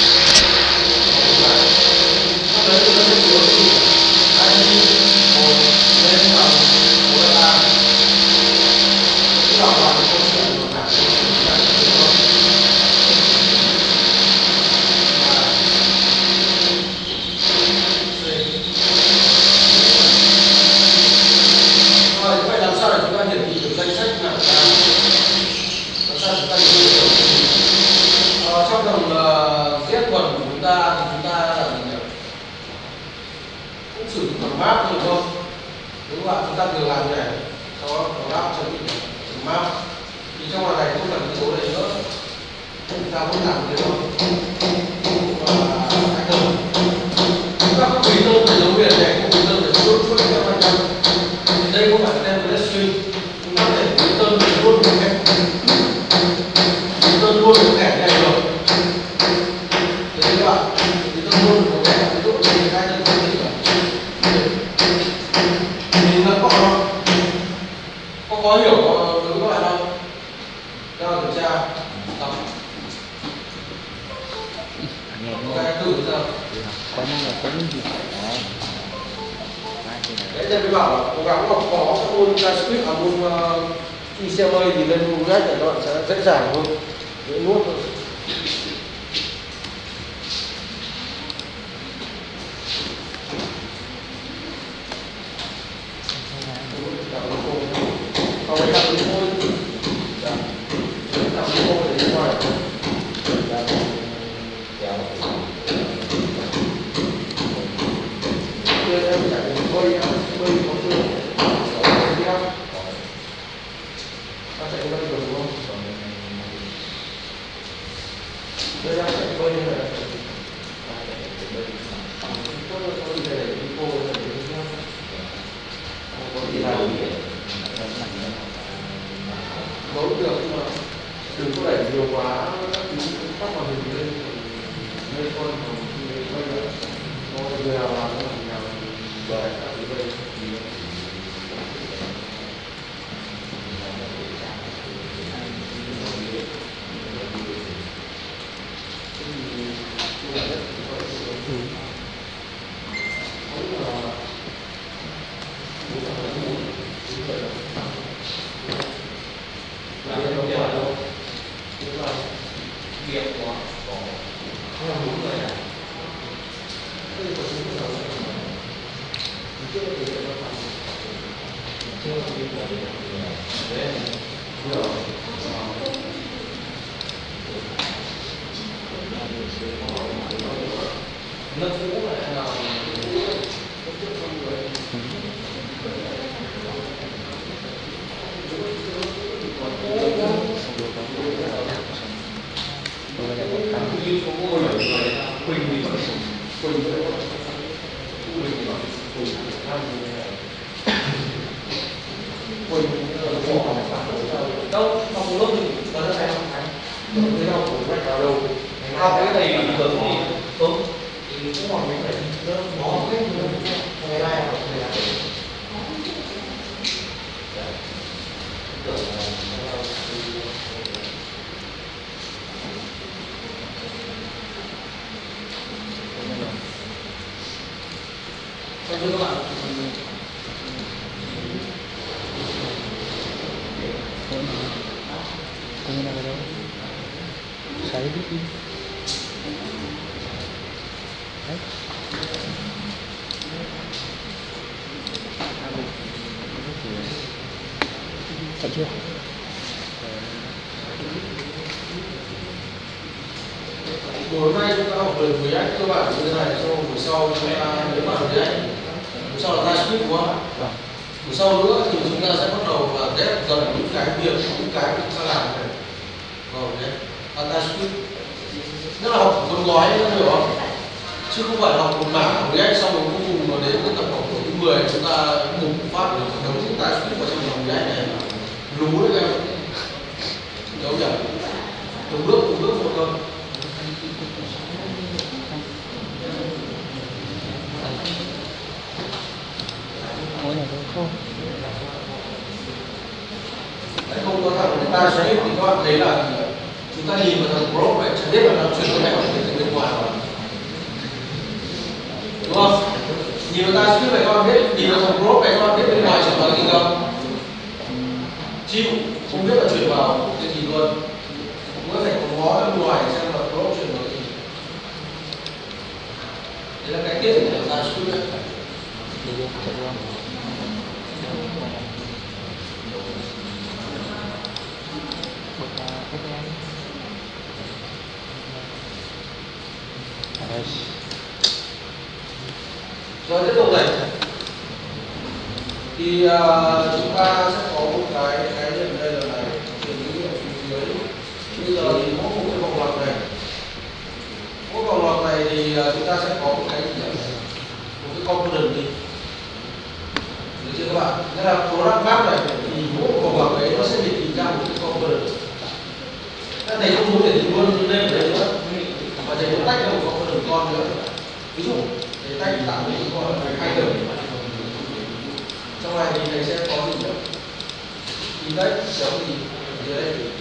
đấy chúng ta sẽ có id một lên bằng product a cái bảo quản câu chuyện của cả vậy làm sao để chúng ta hiển thị được danh sách nào ra? Làm sao chúng ta hiển thị được? Trong dòng viết thuật của chúng ta thì chúng ta là cũng sử dụng phần map thôi đúng không? Đúng không ạ? Chúng ta thường làm như này, sau đó map chấm map. Thì trong ngoài này không cần cái số này nữa, chúng ta vẫn làm thế thôi. Chúng ta có tùy tông để dấu biển này, có tùy tông để chuỗi theo quan trọng. Đây không phải là template string, chúng ta có thể return luôn một cái return luôn một thẻ này được. Đấy các bạn, return luôn một thẻ, ví dụ như hai nhân gì cả. Thì nó có hiểu đối với các bạn không? Cho kiểm tra. Ok, thử giờ. có những gì Đấy nên mới bảo là cố gắng học có các môn JavaScript và môn ECMA thì lên React để các bạn sẽ dễ dàng hơn, dễ nuốt hơn. cái cặp đi thôi. Cặp đi thôi để đi ngoài. Em chạy bơi em bơi có chưa? Ta chạy bơi được đúng không? Đây đang chạy bơi như này. Có gì để đi cô rồi để đi nhau. Có gì làm đấu được nhưng mà đừng có đẩy nhiều quá các thứ các màn hình lên lên con bây giờ nó người nào làm nó làm nào bởi các thứ đây đâu trong lớp mình có được hay không anh thấy đâu của bạn vào đâu học cái thầy bình thường thì thì cũng còn mình phải lớp có cái ngày nay học thầy là các bạn Cùng nào đâu sấy biết đi đấy chạy chưa buổi nay chúng ta học về React cơ bản như thế này, sau buổi sau chúng ta nếu mà React buổi sau là TypeScript đúng không? Buổi sau nữa thì chúng ta sẽ bắt đầu và ghép dần những cái việc những cái chúng ta làm này vào TypeScript, tức là học con gói nó hiểu không? Chứ không phải học một mảng của React xong rồi cuối cùng mà đến tập học của thứ 10 chúng ta bùng phát được đống TypeScript vào trong dòng React này lú đấy em, đúng nhỉ? Từng bước một thôi. Đấy, không có thằng TypeScript thì các bạn thấy là chúng ta nhìn vào thằng prop này chẳng biết là nó chuyển cái này hoặc chuyển bên ngoài vào, đúng không? Nhìn vào TypeScript này các bạn biết, nhìn vào thằng prop này các bạn biết bên ngoài chuyển vào cái gì không? Chịu, không biết là chuyển vào cái gì luôn. Cũng phải có ngó bên ngoài xem là prop chuyển vào cái gì. Đấy là cái tiết của TypeScript đấy. Rồi tiếp tục này thì chúng ta sẽ có một cái nhận đây là này chuyển dữ liệu xuống dưới. Bây giờ thì mỗi một cái vòng lặp này, mỗi vòng lặp này thì chúng ta sẽ có một cái gì nhỉ? Một cái component đi, được chưa các bạn? Nghĩa là product map này thì mỗi một vòng lặp ấy nó sẽ định hình ra một cái component. Các thầy không muốn để thì luôn lên ở đây nữa, mà thầy muốn tách ra một component con nữa. Ví dụ thầy tách tạo một con hai tầng. Trong này thì thầy sẽ có gì nữa? Index chấm gì dưới đây thì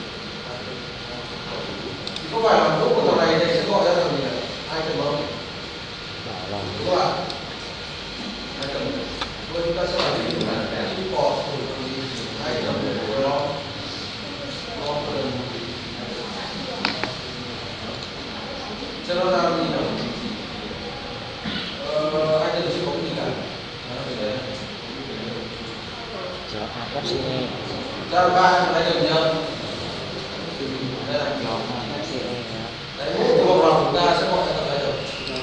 có phải là lúc của thằng này thầy sẽ gọi ra thằng gì này? Item không? Đúng không ạ? Item. Vậy chúng ta sẽ làm gì? Import item của nó. Cho nó ra gì nào? Item chưa có cái gì cả. ra 3 đây được chưa? Đây là nó là CE nữa. đấy, mỗi cái vòng lặp chúng ta sẽ gọi là tập bài tập.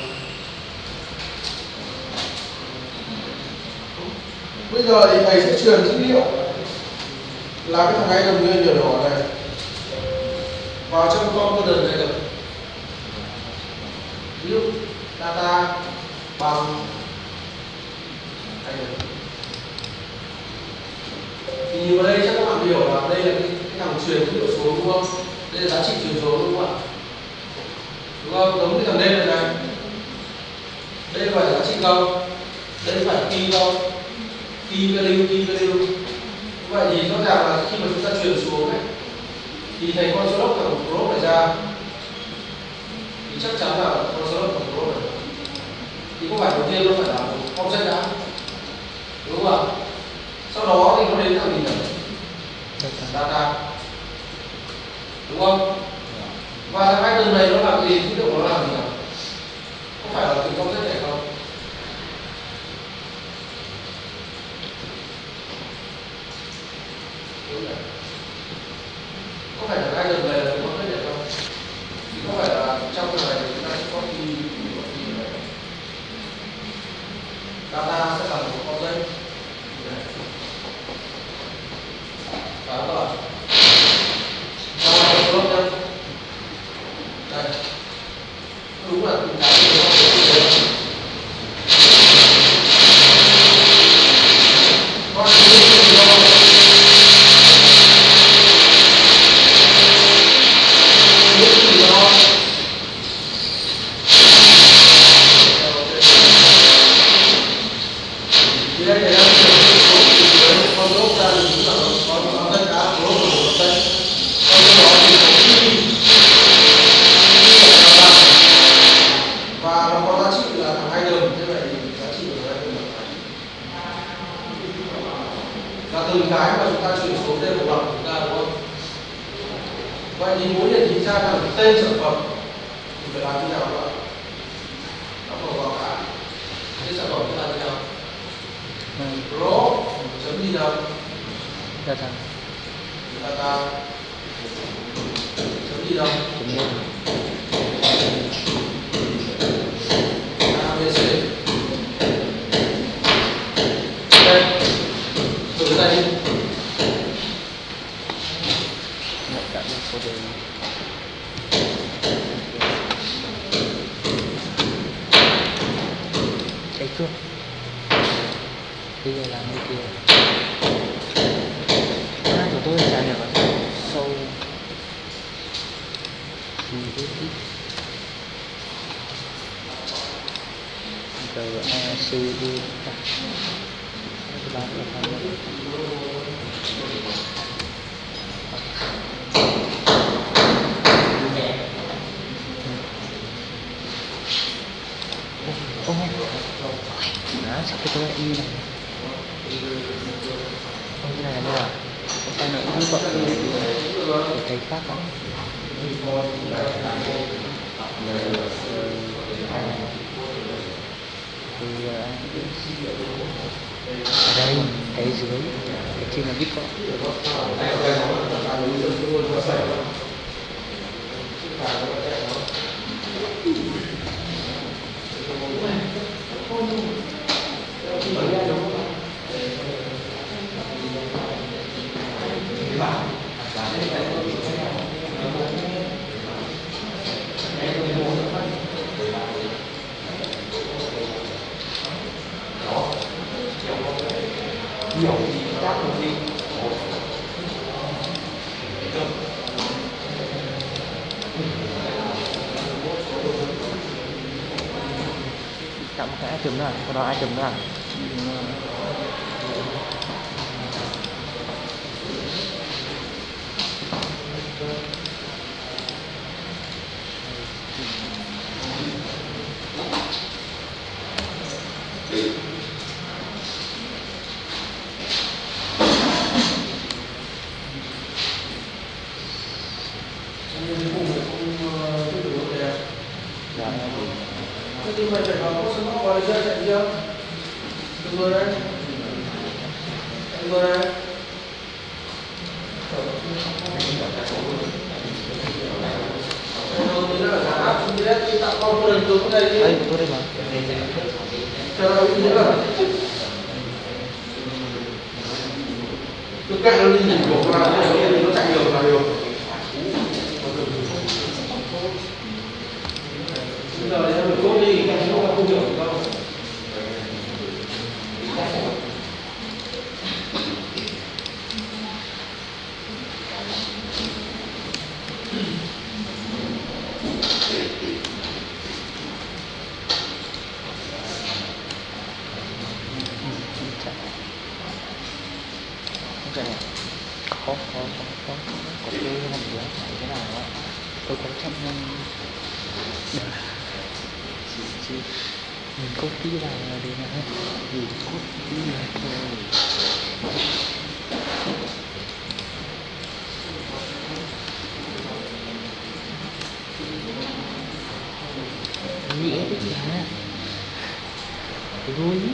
Bây giờ thì thầy sẽ truyền dữ liệu là cái thằng ai đồng nguyên biểu đồ này vào trong component này được. Ví dụ data bằng ai đồng. Thì nhìn vào đây chắc các bạn hiểu là đây là cái thằng truyền dữ liệu số đúng không? Đây là giá trị truyền số đúng không ạ? Đúng không? Giống cái thằng đây này. Đây phải là giá trị không? Đây phải là key không? Key value. Vậy thì rõ ràng là khi mà chúng ta truyền xuống này thì thầy con số lốc thằng prop này ra thì chắc chắn là con số lốc thằng prop này thì có phải đầu tiên nó phải là một object đã, đúng không ạ? Sau đó thì nó đến thằng gì nhỉ? Data, đúng không? Và thằng item này nó làm cái gì? Dữ liệu nó làm gì nhỉ? Có phải là từng object này không? Có phải là item này là từng object này không? Thì có phải là trong cái này chúng ta sẽ copy này. Data sẽ là một object. Đó các bạn. Rồi, đúng không? Đây. Đúng là cái từng cái mà chúng ta chuyển số tên một loạt chúng ta, đúng không? Vậy thì muốn hiển thị ra là tên sản phẩm thì phải làm như nào các bạn? Đóng vào cả tên sản phẩm chúng ta như nào? Pro chấm gì nào? Data. Data chấm gì nào? Chấm nhân. ABC. Đây. Thử cái này đi. Nhận đã được số đề. Thấy chưa? Bây giờ làm như kia. Cái của tôi là được rồi. Sâu. CD bán được không? Đó, sao cái tôi lại như này? Không, cái này là như nào? Cái này cũng bận để thầy khác không? Thì ở đây thấy dưới cái trên là Bitcoin. Chậm cái item nữa, sau đó item nữa. Thế thì mày phải vào có sân bóng vào đây chạy đi không? Được rồi đấy. Được rồi đấy. Đây của tôi đây mà. Cứ cạnh nó đi nhìn của nó chạy được là được. Bây giờ thì em được cốt đi, cái nó không hiểu đâu. Cái này có cái làm gì đó cái nào đó tôi có trong mình có tí vào đi nè, mình có tí vào thôi. Nghĩa đấy mà vui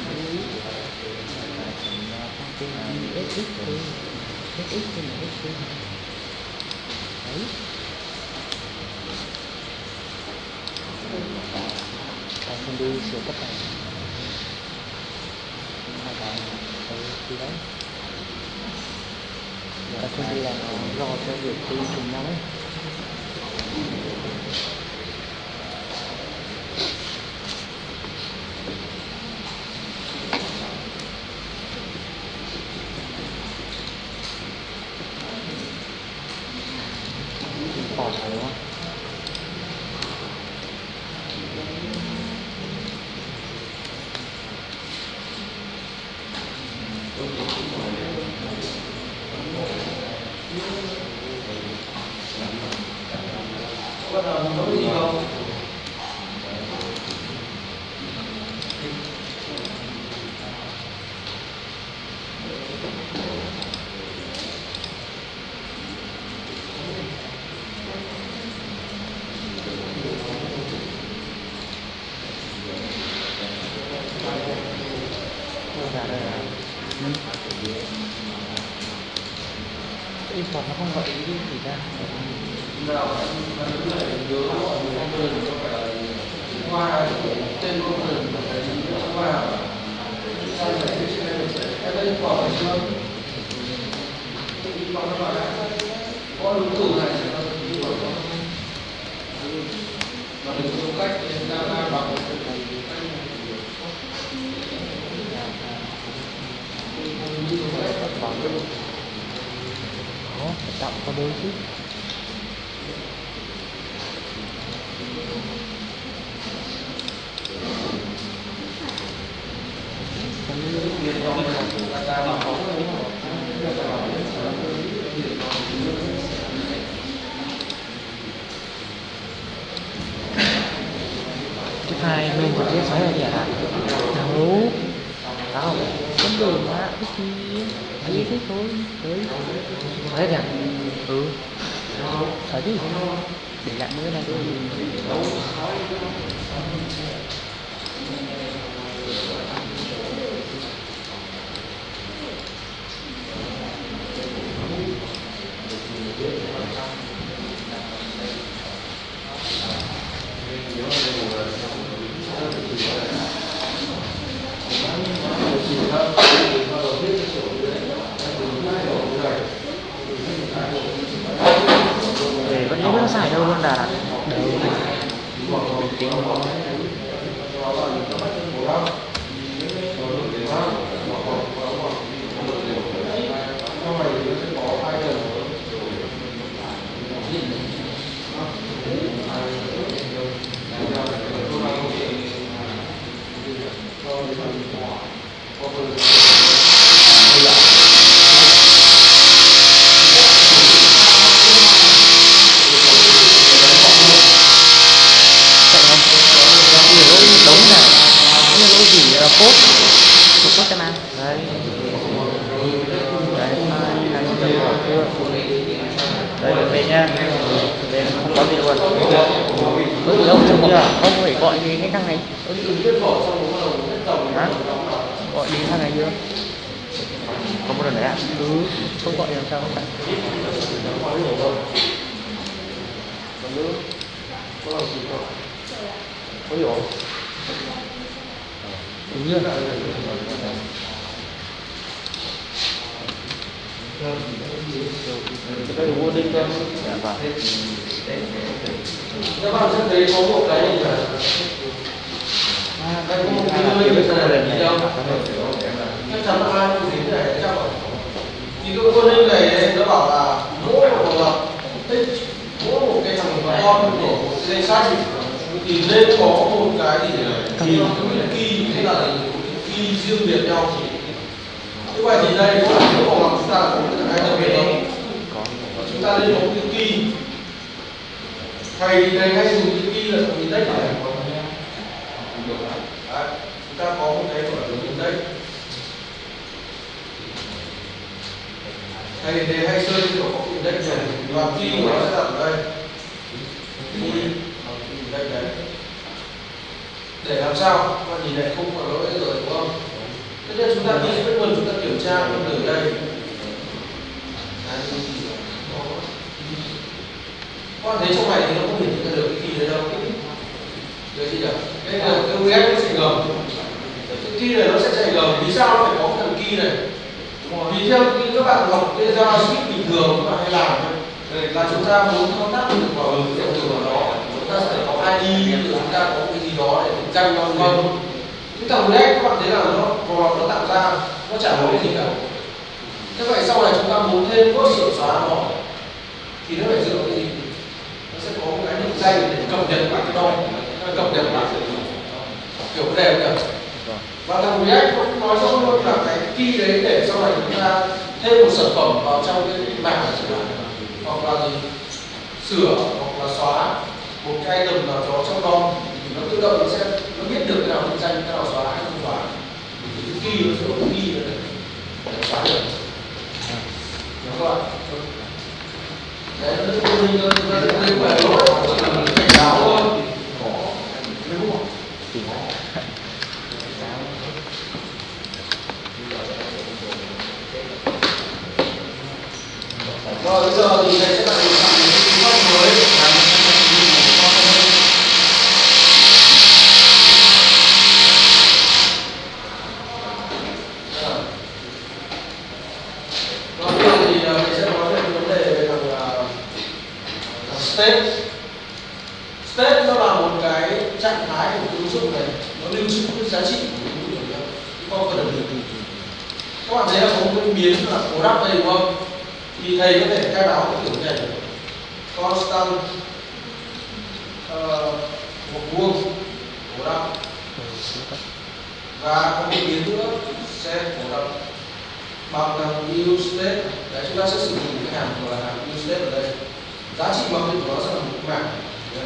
SX thôi, SX thôi mà SX đấy. Còn không đi sửa tất cả hai cái đi đấy. Giờ không đi làm do cho việc đi cùng nhau ấy. Bỏ rồi đúng không? Import nó không gọi ý gì ra. Qua trên con qua cái đây bỏ ở chưa? Có đúng từ này mà đừng có cách để ra bằng Đó, phải tạo có đôi chứ. Cái file mình có thể xóa ra nhỉ? Đâu? Đâu? Vấn đề mà cái gì? Thấy thế thôi. Đấy. Xóa ra nhỉ? Ừ. Xóa đi. Để lại mới này thôi. Để vẫn không biết nó xài đâu luôn là đâu bình tĩnh thôi. Đúng này, cái lỗi gì là code cho nào đấy, đấy này chưa, đây về nha, về không có gì luôn, có gì đâu chưa, không phải gọi gì cái thằng này, hả? Gọi đi thằng này chưa? Không có lần đấy à? Ừ, không gọi làm sao không phải. Ôi dồi. Đúng chưa? Đây là wording cơ. Dạ vâng. Các bạn sẽ thấy có một cái gì cả. Đây có một cái nơi như thế này gì đâu. Chắc chắn là ai cũng dính này chắc rồi. Thì cái wording này nó bảo là mỗi một lập tích, mỗi một cái thằng con của một danh sách thì nên có một cái gì key, thế là key riêng biệt nhau. Như vậy thì đây có là nếu mà chúng ta có cái đặc biệt không? Chúng ta nên có cái key. Thầy này hay dùng cái key là dùng index này. Đấy, chúng ta có một cái gọi là index. Thầy này hay chơi kiểu có index này, và key của nó sẽ đặt ở đây. Key index đấy. Để làm sao mà nhìn này không có lỗi rồi đúng không? Tất nhiên chúng ta key statement chúng ta kiểm tra từ đây. Các bạn thấy trong này thì nó không hiển thị ra được cái key đấy đâu. Được chưa nhỉ? Đây là cái React nó chạy gầm. Cái key này nó sẽ chạy gầm. Vì sao nó phải có cái thằng key này? Vì theo các bạn học cái JavaScript bình thường các bạn hay làm là chúng ta muốn thao tác được vào ứng dụng từ đó, chúng ta sẽ có ID, chúng ta có cái gì đó để định danh nó vâng. Cái thằng React các bạn thấy là nó tạo ra nó chả có cái gì cả. Thế vậy sau này chúng ta muốn thêm bớt sửa xóa nó thì nó phải dựa vào cái gì? Nó sẽ có một cái định danh để cập nhật lại cái đó, cập nhật lại kiểu cái đều nhỉ. Và thằng React cũng nói rõ luôn là cái key đấy để sau này chúng ta thêm một sản phẩm vào trong cái bảng chẳng hạn, hoặc là gì sửa hoặc là xóa một cái item nào đó trong DOM thì nó tự động nó sẽ nó biết được cái nào định danh, cái nào xóa hay không xóa. Thì cái key nó sẽ có key để xóa được. Đúng không ạ? Đấy, nó không phải lỗi, chỉ là mình cảnh báo thôi. Đúng không? Rồi bây giờ thì đây sẽ là một cái con mới là bây giờ thì mình sẽ nói về vấn đề về thằng state. State nó là một cái trạng thái của cái ứng dụng này, nó lưu trữ cái giá trị của cái ứng dụng này. Không cần được. Các bạn thấy là có một cái biến là product đây đúng không? Thì thầy có thể khai báo cái kiểu này constant một vuông product và có một biến nữa set product bằng thằng use state. Đấy, chúng ta sẽ sử dụng cái hàm gọi là hàm use state ở đây. Giá trị mặc định của nó sẽ là một cái mảng.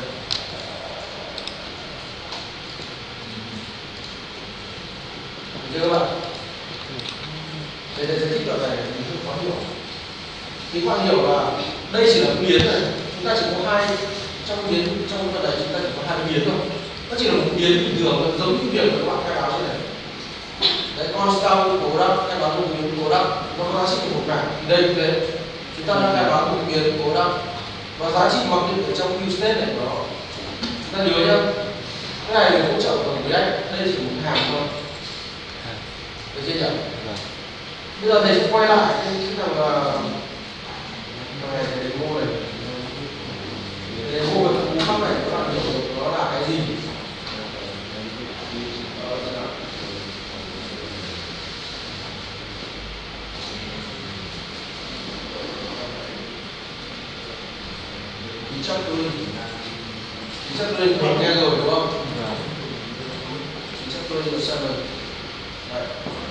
Được chưa các bạn? Đây là giải thích đoạn này thì không khó hiểu. Thì các bạn hiểu là đây chỉ là biến này, chúng ta chỉ có hai trong biến trong đoạn này chúng ta chỉ có hai biến thôi. Nó chỉ là một biến bình thường, giống như việc các bạn khai báo như này. Đấy, constant product khai báo một biến product, nó giá trị của một mảng. Thì đây thế, chúng ta đang khai báo một biến product và giá trị mặc định ở trong use state này của nó. Chúng ta nhớ nhá, cái này là hỗ trợ của React, đây chỉ một hàm thôi. Được chưa nhỉ? Bây giờ thầy sẽ quay lại cái thằng này demo này. Demo về cú pháp này các bạn hiểu nó là cái gì? Chắc tôi mình nghe rồi đúng không? Chắc tôi được xem rồi. Đấy.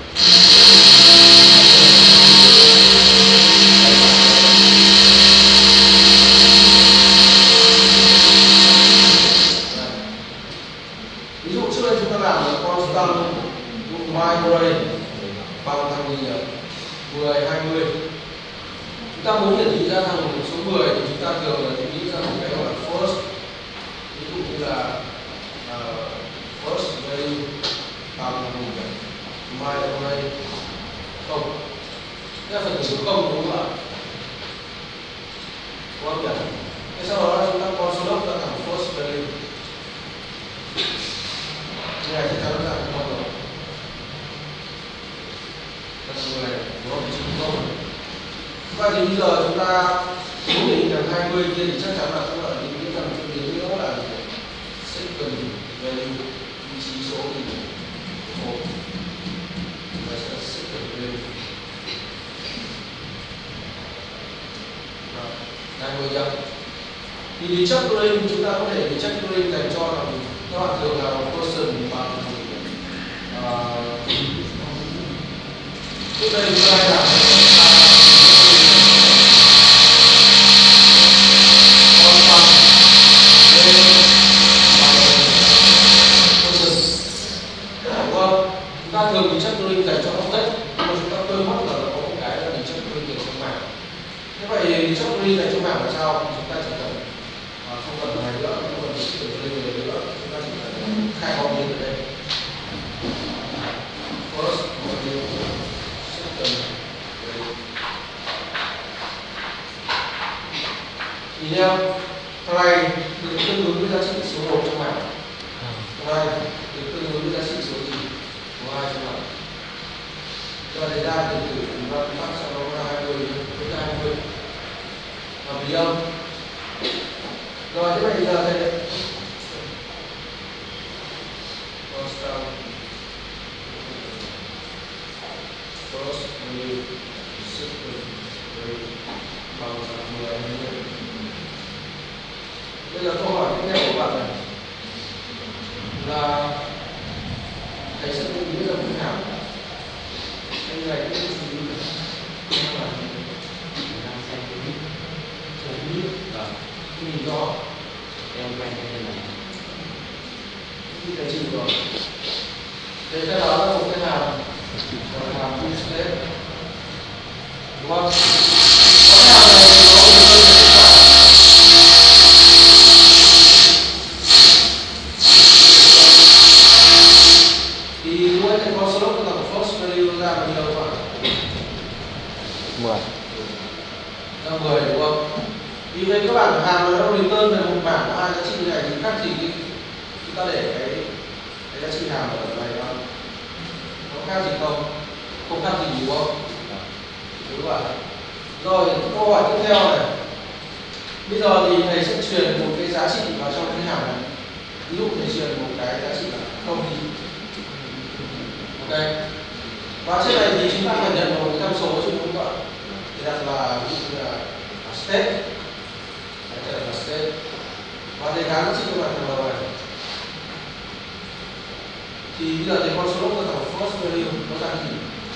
Ví dụ trước đây chúng ta làm là constant microarray bằng thằng gì nhỉ? 10, 20. Chúng ta muốn hiển thị ra thằng số 10 thì chúng ta thường là nghĩ ra một cái gọi là first. Ví dụ như là first value bằng thằng gì nhỉ? Microarray không. Đây là phần tử số 0 đúng không ạ? Đúng không nhỉ? Thế sau đó chúng ta có số đốc ra thằng first value. Vậy thì bây giờ chúng ta muốn định rằng 20 kia thì chắc chắn là các bạn nghĩ rằng cái biến nữa là second value, vị trí số thì 1 và sẽ là second value. 20 nhá. Thì lý chấp ring chúng ta có thể lý chấp ring dành cho là các bạn thường là person bằng trước đây chúng ta hay làm chúng ta thường lý chấp ring dành cho object, nhưng mà chúng ta quên mất là có một cái là lý chấp ring dành cho mảng. Thế vậy lý chấp ring dành cho mảng là sao? Chúng ta chỉ cần không cần này nữa, không cần lý chấp ring nữa, chúng ta chỉ cần khai báo biến ở đây. First value, second value. Nhìn nhau, thằng này được tương ứng với giá trị số 1 trong bảng. Thằng này được tương ứng với giá trị số gì? Số 2 trong bảng. Cho đề ra từ từ văn phát sau đó là 20 với 20. Hợp lý không? Rồi thế vậy giờ thầy first value, second value bằng 10. Bây giờ câu hỏi tiếp theo của bạn này là thầy sẽ lưu ý là thế nào? Anh này cũng chú ý là nhìn rõ em quen cái này cái tài trình rồi. Thế cái đó là một cái hàm gọi là hàm bootstrap, đúng không? Có cái hàm này thì có nhiều hơn tất cả. Thì lúc ấy thầy con số là first value ra bao nhiêu các bạn? 10. Ra 10 đúng không? Vì vậy các bạn hàm nó return về một bảng có hai giá trị này thì khác gì chúng ta để cái giá trị hàm ở này không? Có khác gì không? Không khác gì đúng không? Đúng vậy. Rồi câu hỏi tiếp theo này. Bây giờ thì thầy sẽ truyền một cái giá trị vào trong cái hàm này. Ví dụ thầy truyền một cái giá trị là không thì ok. Và trên này thì chúng ta phải nhận một cái tham số chứ đúng không ạ? Thì đặt là ví dụ như là state. Đây là state. Và thầy gắn chữ cho bạn thằng này. Thì bây giờ thầy con số là first value nó ra gì?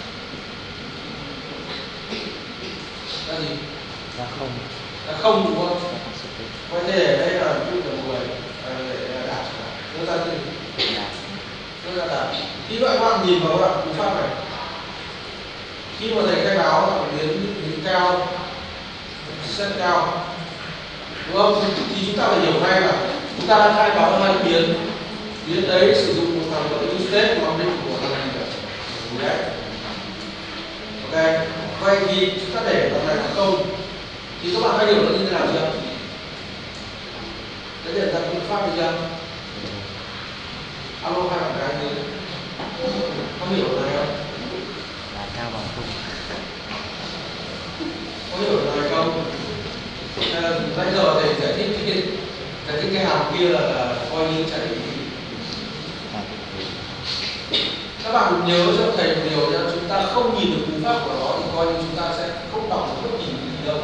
Ra gì? Ra không. Ra không đúng không? Vậy thì ở đây là ví dụ là 10, để đạt nó ra gì? Nó ra đạt. Khi các bạn nhìn vào các bạn cú pháp này, khi mà thầy khai báo là biến cao, set cao, đúng không? Thì chúng ta phải hiểu ngay là chúng ta đang khai báo hai biến đấy sử dụng một thằng gọi là useState mặc định của thằng này đấy. Ok. Vậy thì chúng ta để thằng này là không thì các bạn đã hiểu nó như thế nào chưa? Đã nhận ra phương pháp được chưa? Alo hai bạn gái dưới có hiểu cái này không? Là cao bằng không. Có hiểu cái này không? Nãy giờ thầy giải thích cái hàm kia là coi như chả để ý. Các bạn nhớ cho thầy một điều là chúng ta không nhìn được cú pháp của nó thì coi như chúng ta sẽ không đọc được bất kỳ gì đâu.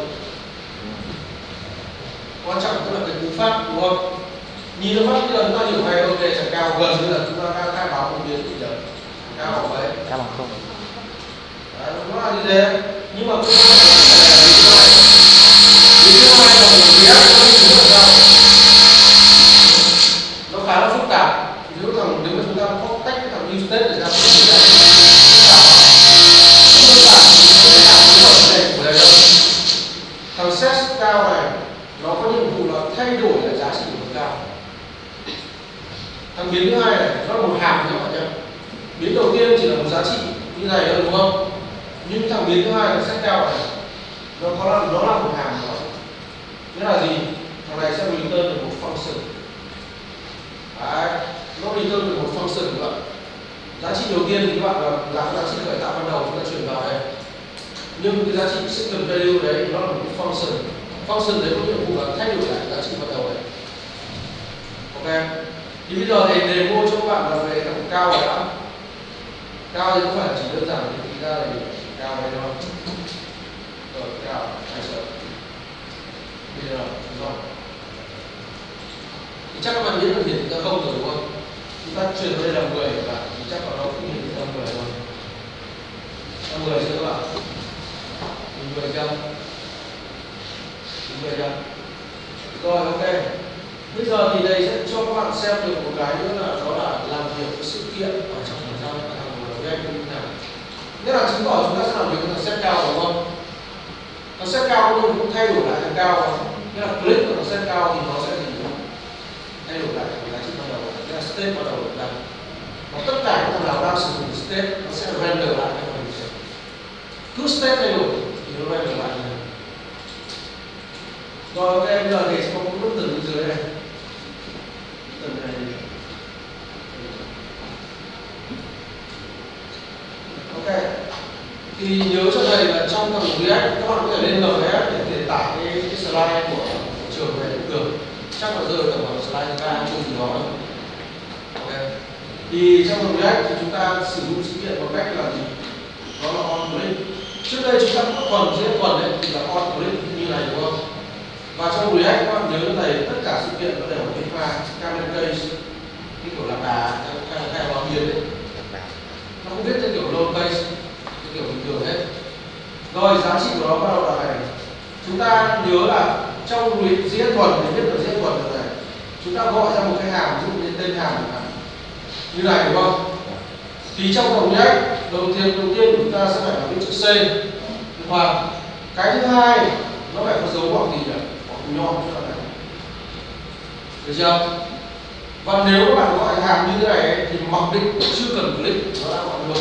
Quan trọng tức là cái cú pháp, đúng không? Nhìn được pháp bây giờ chúng ta hiểu ngay ok chẳng cao gần như là chúng ta đang khai báo một biến gì đó cao bằng mấy? Cao bằng không. Đấy, nó là như thế. Nhưng mà cũng không phải là lý do này. Lý do này là một cái nó như thế nào? Nó khá là phức tạp. Nếu mà chúng ta có tách cái thằng useState để ra phức tạp. Đơn giản thì cái hàm kỹ thuật này của đây đâu. Thằng set cao này nó có nhiệm vụ là thay đổi lại giá trị của thằng cao. Thằng biến thứ hai này nó là một hàm các bạn nhé. Biến đầu tiên chỉ là một giá trị như này thôi đúng không? Nhưng thằng biến thứ hai là set cao này nó là một hàm đó. Nghĩa là gì? Thằng này sẽ return được một function. Đấy, nó return được một function các bạn. Giá trị đầu tiên thì các bạn là giá trị khởi tạo ban đầu chúng ta chuyển vào đây. Nhưng cái giá trị second value đấy nó là một cái function. Function đấy có nhiệm vụ là thay đổi lại giá trị ban đầu đấy. Ok. Thì bây giờ thầy demo cho các bạn là về thằng cao này đã. Cao thì không phải chỉ đơn giản là cái ra này cao này đâu. Rồi cao hai sợ. Bây giờ đúng rồi. Thì chắc các bạn biết là hiển thị ra không rồi đúng không? Chúng ta chuyển vào đây là 10 các bạn, thì chắc là nó cũng hiển thị ra 10 thôi. Ra 10 chưa các bạn? 10 chưa? 10 chưa? Rồi ok. Bây giờ thì đây sẽ cho các bạn xem được một cái nữa là đó là làm việc với sự kiện ở trong thời gian thằng game như thế nào. Nghĩa là chứng tỏ chúng ta sẽ làm việc với thằng set cao đúng không? Thằng set cao cũng thay đổi lại thằng cao không? Nghĩa là click của thằng set cao thì nó sẽ gì? Thay đổi lại cái giá trị ban đầu, nghĩa là state ban đầu được đặt. Và tất cả những thằng nào đang sử dụng state nó sẽ render lại cái phần này. Cứ state thay đổi thì nó render lại này. Rồi ok, bây giờ thì sẽ có một bức tường bên dưới này. Tường này. Ok. Thì nhớ cho thầy là trong thằng React các bạn có thể lên LS để tải cái slide của trường này cũng được. Chắc là rơi tầm khoảng slide ca chưa gì đó đâu. Ok. Thì trong thằng React thì chúng ta sử dụng sự kiện bằng cách là gì? Đó là on click. Trước đây chúng ta có thuần diễn thuần đấy thì là on click như này đúng không? Và trong React các bạn nhớ thầy tất cả sự kiện nó đều có cái pha camel case, cái kiểu lạc đà hay là báo biến đấy. Nó không viết theo kiểu load base, cái kiểu bình thường hết. Rồi giá trị của nó bắt đầu là này. Chúng ta nhớ là trong diễn thuần thì biết là diễn thuần là này. Chúng ta gọi ra một cái hàm, ví dụ như tên hàm như này đúng không? Thì trong dòng React đầu tiên chúng ta sẽ phải là viết chữ C. Và cái thứ hai nó phải có dấu ngoặc gì nhỉ? Nhọn cho này. Được chưa? Và nếu các bạn gọi hàm như thế này ấy, thì mặc định chưa cần click nó đã gọi luôn.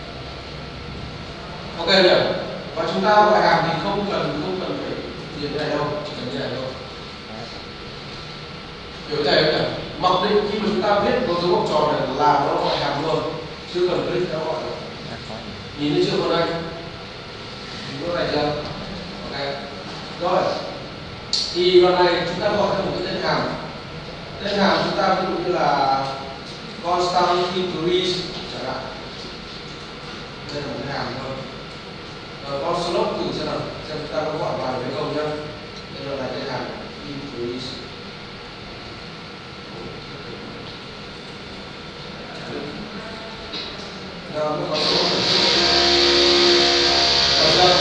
Ok nhỉ? Và chúng ta gọi hàm thì không cần phải điền cái này đâu, chỉ cần như này thôi. Hiểu thế không nhỉ? Mặc định khi mà chúng ta viết có dấu ngoặc tròn này là nó gọi hàm luôn, chưa cần click nó gọi đâu. Nhìn thấy chưa con anh? Nhìn cái này chưa? Ok. Rồi. Thì đoạn này chúng ta gọi ra một cái tên hàm. Tên hàm chúng ta ví dụ như là constant increase chẳng hạn. Đây là một cái hàm thôi. Rồi con slope thử xem nào, xem chúng ta có gọi vào được hay không nhá. Đây là cái hàm increase. Nào, nó có slope. Được chưa?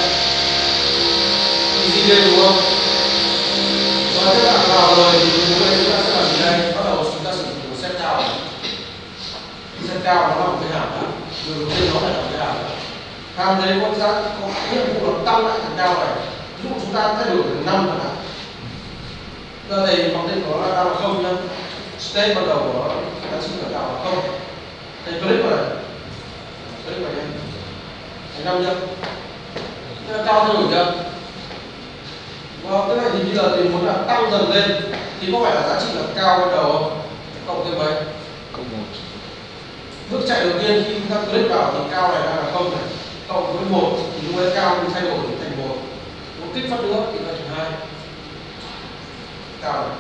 Easy game đúng không? Và các bạn vào rồi thì chúng ta sẽ làm gì đây? Bắt đầu chúng ta sử dụng set cao. Set cao nó là một cái hàm đã. Điều đầu tiên nó phải là một cái hàm đã. Hàm đấy có nhiệm vụ là tăng lại thằng cao này. Ví dụ chúng ta thay đổi từ 5 chẳng hạn. Giờ thầy mặc định của nó là cao là 0 nhá. State ban đầu của nó giá trị là cao là 0. Thầy click vào này. Click vào nhé. Thành 5 nhá. Thế là cao thay đổi chưa? Cái này thì bây giờ thì muốn là tăng dần lên thì có phải là giá trị là cao ban đầu không? Cộng thêm mấy? Cộng 1. Bước chạy đầu tiên khi chúng ta click vào thì cao này đang là 0 này. Cộng với 1 thì lúc đấy cao thì thay đổi thành 1. Một kích phát nữa thì là thành 2. Cao này.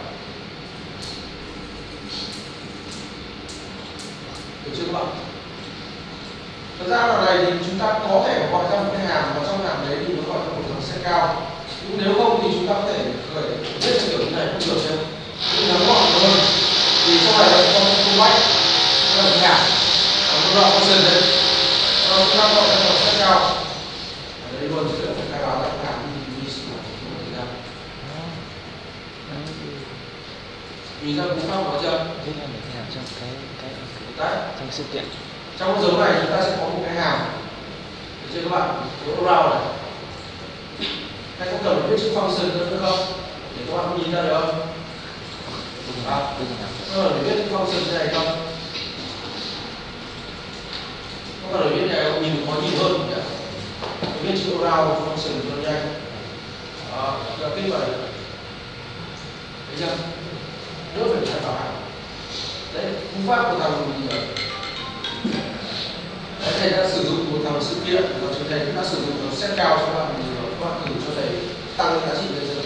Được chưa các bạn? Thật ra là này thì chúng ta có thể gọi ra một cái hàm và trong hàm đấy thì nó gọi ra một thằng set cao. Nhưng nếu không thì chúng ta có thể khởi viết kiểu như này cũng được nhé. Nhưng ngắn gọn hơn thì trong này nó có một công bách, nó là cái hàm, nó là function đấy. Chúng ta gọi ra một set cao. Ở đây luôn sẽ phải khai báo là cái hàm như thế nào. Nhìn ra cú pháp có chưa? Viết ra một cái hàm trong Đấy. trong sự kiện. Trong cái dấu này chúng ta sẽ có một cái hàm. Được chưa các bạn? Dấu around này. Hay có cần viết chữ function nữa không? Để các bạn nhìn ra được không? Có cần phải viết chữ function như này không? Có cần phải viết này không? Nhìn khó nhìn hơn nhỉ? Viết chữ around function cho nhanh. Đó, là kích vào đây. Thấy chưa? Đỡ phải khai báo. Đấy, cú pháp của thằng gì rồi? Đấy, thầy đã sử dụng một thằng sự kiện và thầy cũng đã sử dụng nó set cao cho bạn, thì các bạn thử cho thầy tăng giá trị lên.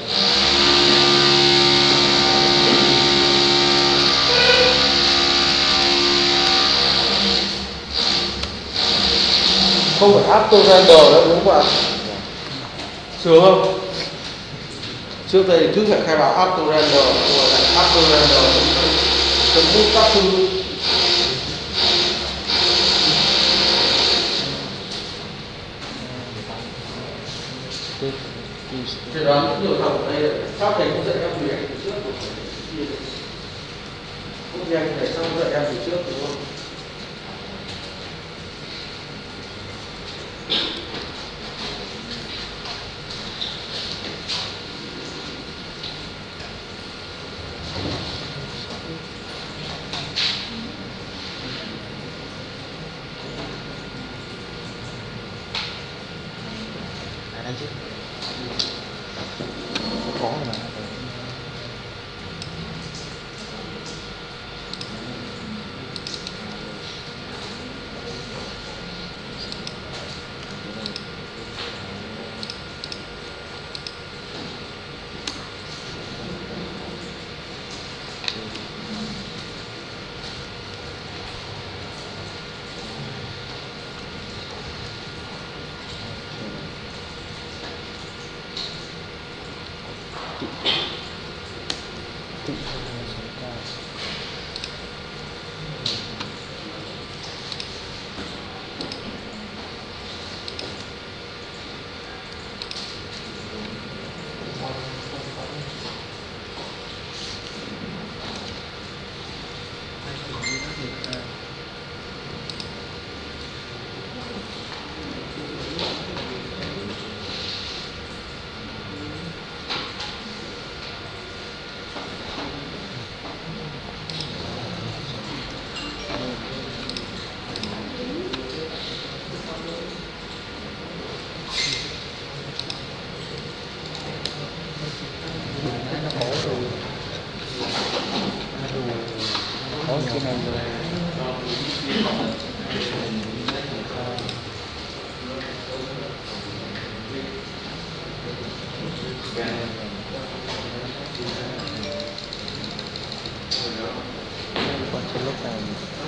Không phải auto render đâu đúng không ạ? Sướng không? Trước đây cứ phải khai báo auto render, rồi lại auto render chấm bút các thứ. Thì đoán rất nhiều thằng ở đây chắc thầy cũng dạy em từ anh từ trước rồi. Cũng như anh thầy xong dạy em từ trước đúng không? Đây chứ có rồi mà. Có cái này rồi. Còn trên lúc này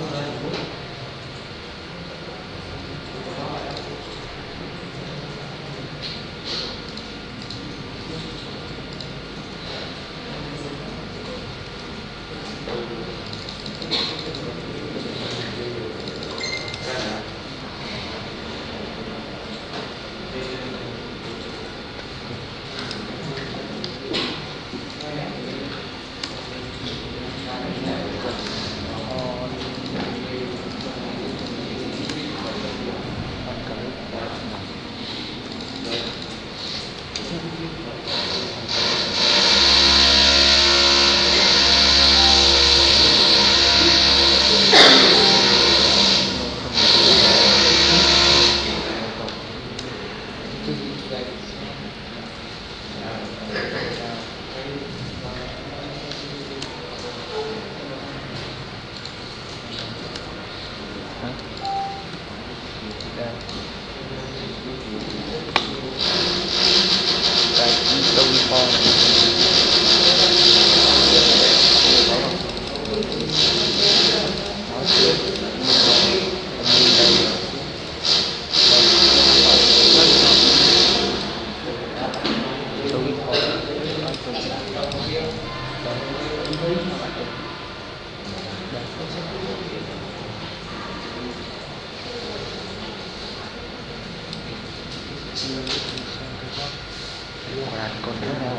còn nữa nào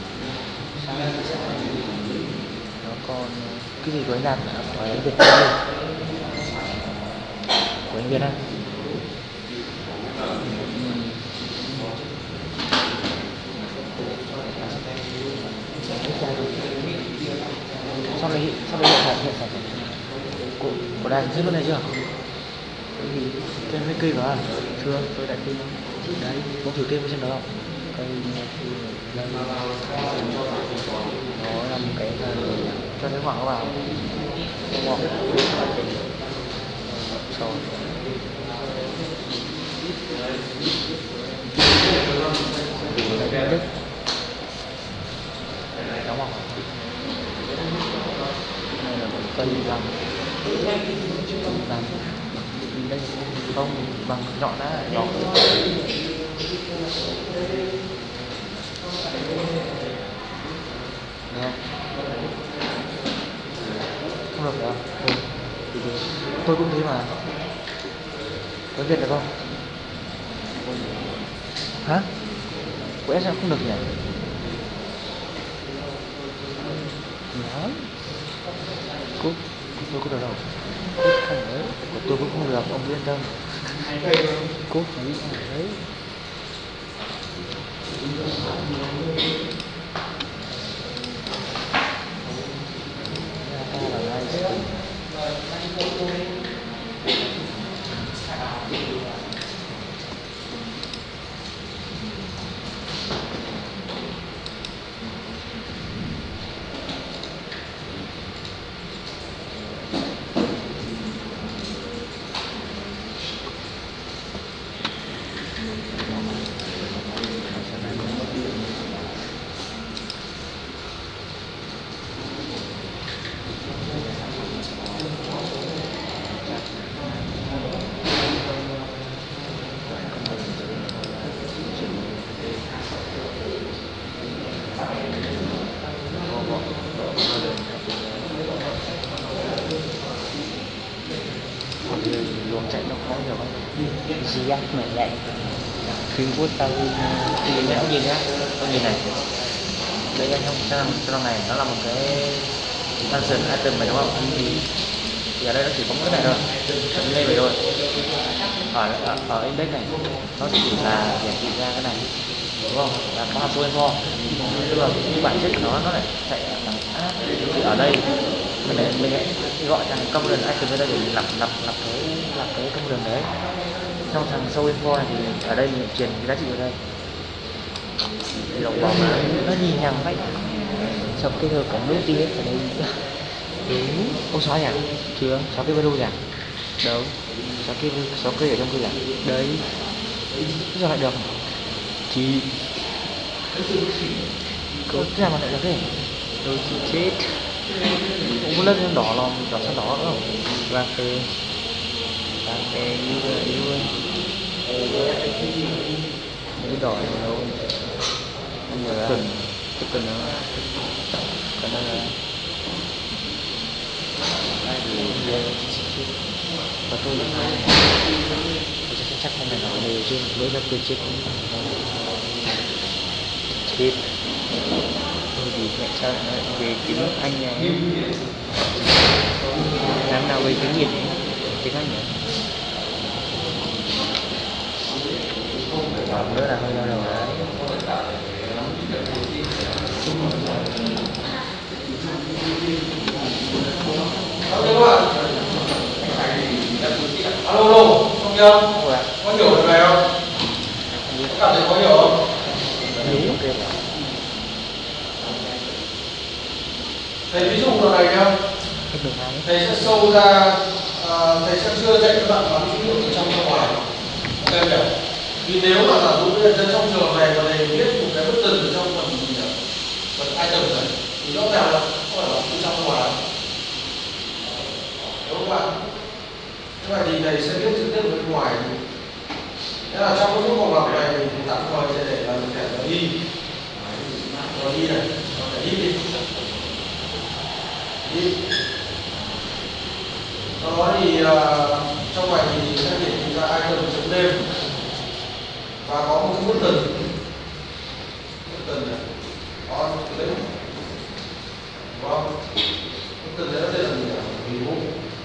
nó còn cái gì của anh Đạt ở Việt Nam của anh Việt Nam sau đấy hiện sản phẩm của Đạt hết luôn này chưa? Tên mấy cây vào chưa? Tôi đặt tên đấy, có thử tên xem được không? Cây đây nó là một cái cho cái khoảng vào ngọt sau Đức đóng vào này là một cây bằng đây không bằng nhọn đã nhọn nè không được đâu tôi cũng thế mà có việc được không hả của sao không được nhỉ nói cút tôi có được đâu cút không đấy của tôi cũng không được ông yên tâm cút nghĩ đấy luồng chạy nó khó nhiều lắm gì á mẹ dạy khi vuốt tao nhìn này ông nhìn nhá ông nhìn này đây anh không cho này nó là một cái function item này đúng không thì ở đây nó chỉ có cái này thôi lên vậy thôi ở index này nó chỉ là hiển thị ra cái này đúng không là có hàm số info tức là bản chất của nó lại chạy bằng thì ở đây mình hãy gọi thằng component item ở đây để mình lặp cái component đấy trong thằng show info này thì ở đây mình truyền cái giá trị vào đây thì đồng bào mà nó nhìn nhằng vậy xong cái rồi cả nút đi hết ở đây đúng ông xóa nhỉ chưa xóa cái video nhỉ đâu xóa cái ở trong kia nhỉ đấy sao lại được thì có cái mà lại được thế tôi chỉ chết cũng lên đỏ lòng đỏ sang đỏ nữa vàng tê yêu cái đỏ này đâu cần nó cần nó là ai thì và tôi sẽ chắc con này nó đều trên với các cơ chế chết tôi thì mẹ sao về tiếng Anh này năm nào về tiếng Việt tiếng Anh nhỉ nữa là hơi đau đầu đấy alo không nhớ có hiểu được này không có cảm thấy có hiểu không đúng thầy ví dụ lần này nhá thầy sẽ show ra thầy sẽ chưa dạy các bạn bắn dữ liệu từ trong ra ngoài ok nhỉ vì nếu mà giả dụ bây giờ trong trường hợp này mà thầy viết một cái button từ trong phần gì nhỉ phần item này thì rõ ràng là không phải là từ trong ra ngoài đúng không bạn thế vậy thì thầy sẽ viết trực tiếp bên ngoài thế là trong cái vòng lặp này thì tạm thời sẽ để là một thẻ đi này đi đi sau đó thì trong bài thì sẽ hiển thị ra item.name và có một cái button này on click đúng không button đấy nó tên là gì nhỉ remove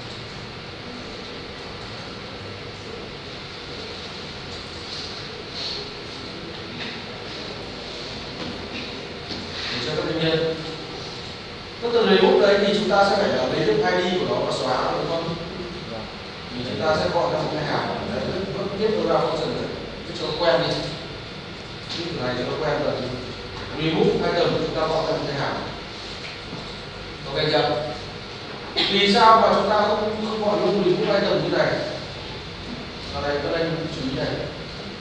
để cho các nhân viên button remove đấy thì chúng ta sẽ phải lấy được ID của nó và xóa đúng không thì chúng ta sẽ gọi ra một cái hàm đấy vẫn viết vào function này cứ cho nó quen đi cái này cho nó quen rồi remove item chúng ta gọi ra một cái hàm ok chưa vì sao mà chúng ta không gọi luôn remove item như này ở đây các anh chú ý này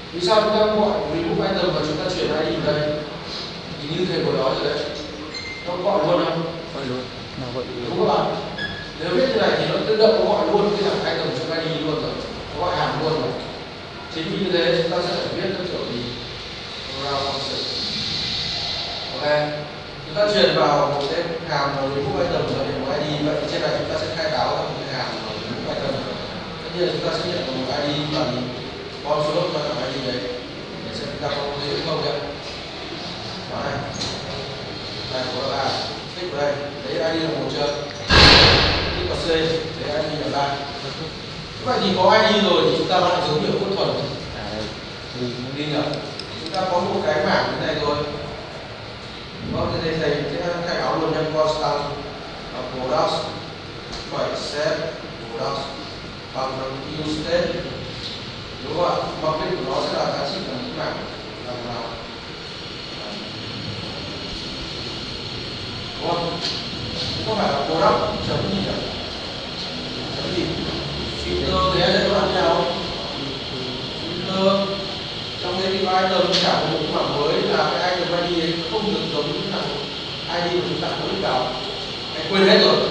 Vì sao chúng ta gọi remove item và chúng ta chuyển ID đây? Thì như thầy vừa nói rồi đấy, nó gọi luôn không? Gọi luôn. Nào gọi Đúng không bạn? Nếu viết như này thì nó tự động nó gọi luôn cái thằng item trong ID luôn rồi, nó gọi hàm luôn rồi. Chính vì như thế chúng ta sẽ phải viết theo kiểu gì? Round function. Ok. Chúng ta truyền vào một cái hàm remove item và điểm ID, vậy trên này chúng ta sẽ khai báo ra một cái hàm remove item. Tất nhiên là chúng ta sẽ nhận một ID là gì? Con số lượng cho thằng ID đấy. Để xem chúng ta có thấy không nhé. Đó này. Đây có là A. Tích vào đây. Đấy ID là 1 chưa? Tích vào C. Đấy ID là 3. Vậy thì có ID rồi thì chúng ta lại dấu hiệu khuôn thuần. Đi nhỉ? Chúng ta có một cái mảng như này rồi. Vâng, thế thầy sẽ khai báo luôn nhân constant product phải set product bằng use state, đúng không ạ? Mục đích của nó sẽ là giá trị của những mảng làm nào, đúng không? Không phải là product chấm gì nhỉ? Chấm gì? Filter thì sẽ làm nào? Filter trong cái item trả một mảng mới là cái item ID ấy không được giống như thằng ID của chúng ta mới vào. Anh quên hết rồi.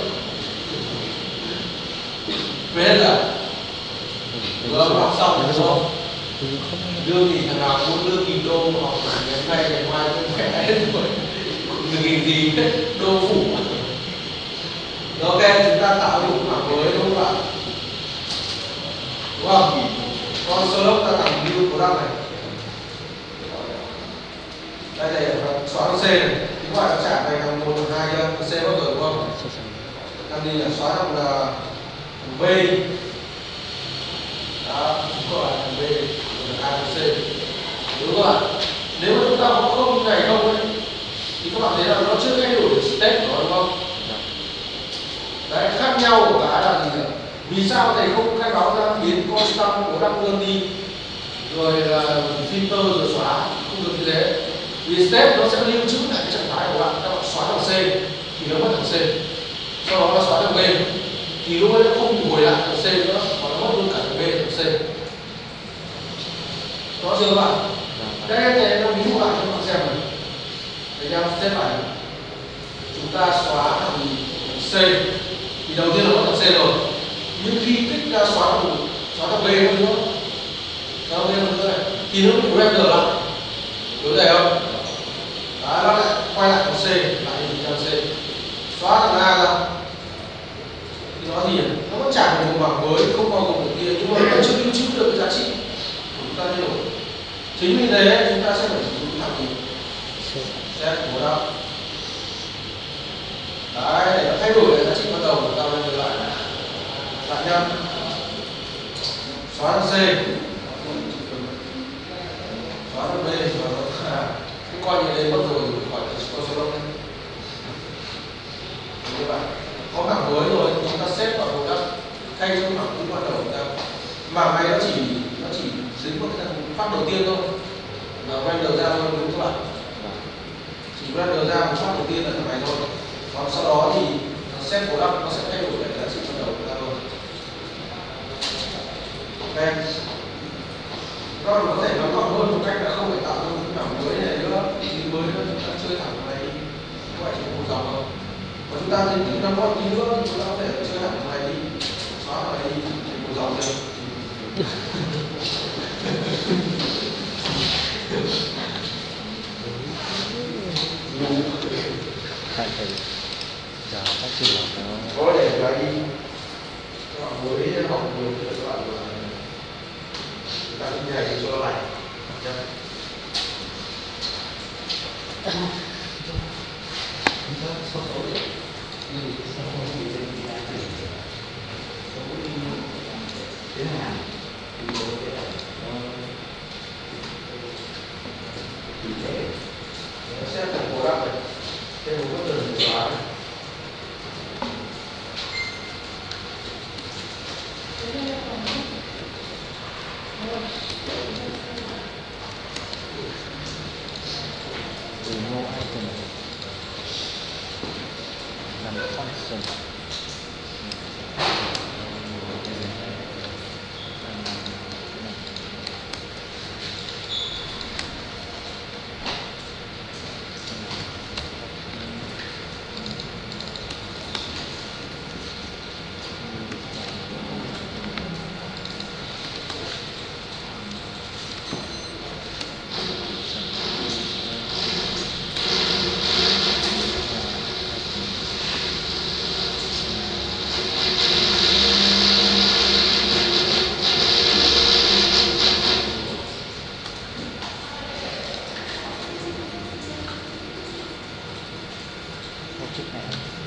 Quên hết rồi. Vừa học xong đúng không? Lương thì thằng nào muốn lương nghìn đô học ngày nay ngày mai cũng khỏe hết rồi. Nghìn gì hết, đô phủ. Ok, chúng ta tạo một mảng mới đúng không ạ? Đúng không? Con số lớp ta tặng new product này. Đây này, xóa con C này. Thì gọi nó trả về thằng 1, thằng 2 chưa? C mất rồi đúng không? Thằng gì là xóa thằng là V. Đó, gọi là thằng V, thằng A, thằng C. Đúng không ạ? Nếu mà chúng ta có không này không ấy, thì các bạn thấy là nó chưa thay đổi step của nó đúng không? Đấy, khác nhau của cái là gì nhỉ? Vì sao thầy không khai báo ra biến constant của đăng luôn đi, rồi là filter rồi xóa, không được như thế. Vì step nó sẽ lưu trữ lại cái trạng thái của bạn, các bạn xóa thằng C thì nó mất thằng C, sau đó nó xóa thằng B thì lúc ấy nó không ngồi lại thằng C nữa mà nó mất luôn cả thằng B thằng C. Rõ chưa các bạn? Đây thì nó ví dụ lại cho các bạn xem này. Đây nha, step này chúng ta xóa thằng C thì đầu tiên là mất thằng C rồi, nhưng khi kích ra xóa thằng B hơn nữa, xóa thằng B hơn nữa này thì nó bị render lại, đúng rồi không? Đó, nó lại quay lại thằng C, lại thì thằng C xóa thằng A ra thì nó gì? Nó vẫn trả được một bảng mới không bao gồm được kia, nhưng mà nó chưa lưu trữ được cái giá trị của chúng ta thay đổi. Chính vì thế chúng ta sẽ phải dùng thằng gì? Set của đó. Đấy, để nó thay đổi cái giá trị ban đầu của ta lên lại. Lại nhá. Xóa thằng C. Xóa thằng B, xóa thằng A. Cái coi như đây mất rồi thì khỏi con số đông lên. Các bạn có mảng mới rồi chúng ta xếp vào một các thay cho mảng cũ ban đầu của ta. Mảng này nó chỉ dính một cái phát đầu tiên thôi, và render ra thôi, đúng không các bạn? Chỉ render ra một phát đầu tiên là thằng này thôi. Còn sau đó thì set product nó sẽ thay đổi cái giá trị ban đầu của ta thôi. Ok. Các bạn có thể nói gọn hơn một cách là không phải tạo ra một cái mảng mới này nữa, thì mới nữa chúng ta chơi thẳng này đi, các bạn chỉ có một dòng thôi. Và chúng ta thêm những năm gót tí nữa thì chúng ta có thể chơi thẳng này đi, xóa này đi, thì một dòng thôi. Tại thầy giờ các sư bảo nó Có để lại đi các bạn mới học nhiều thì các bạn chúng ta đi này cho nó lành nhé. Sẽ thành bộ đắp này, thêm một cái tường xóa này. remove item làm function chữ này.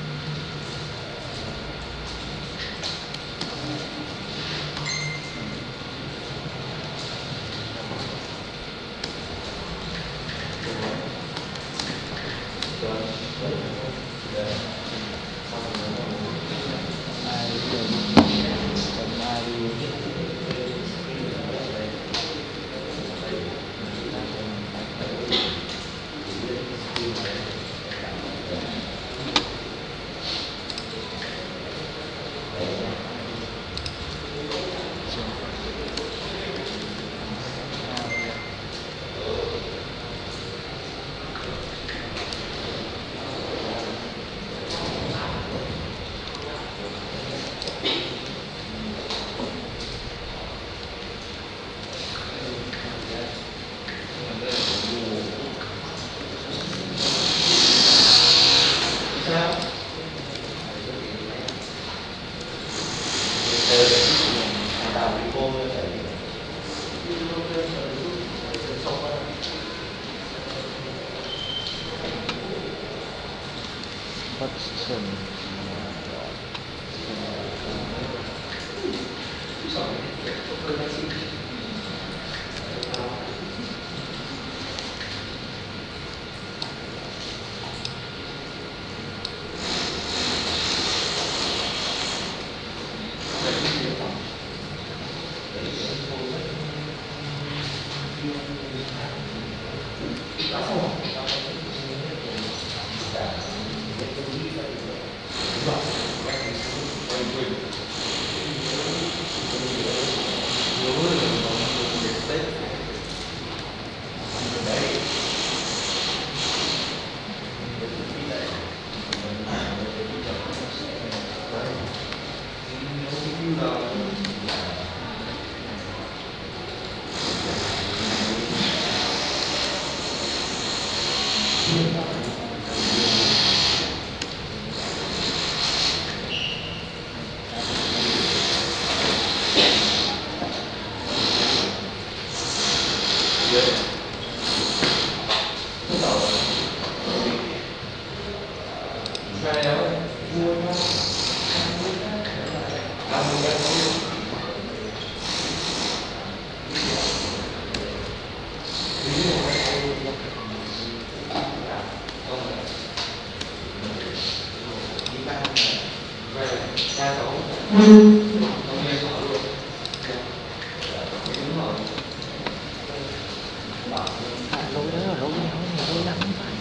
Lỗi đó là lỗi nhau, lỗi lắm phải.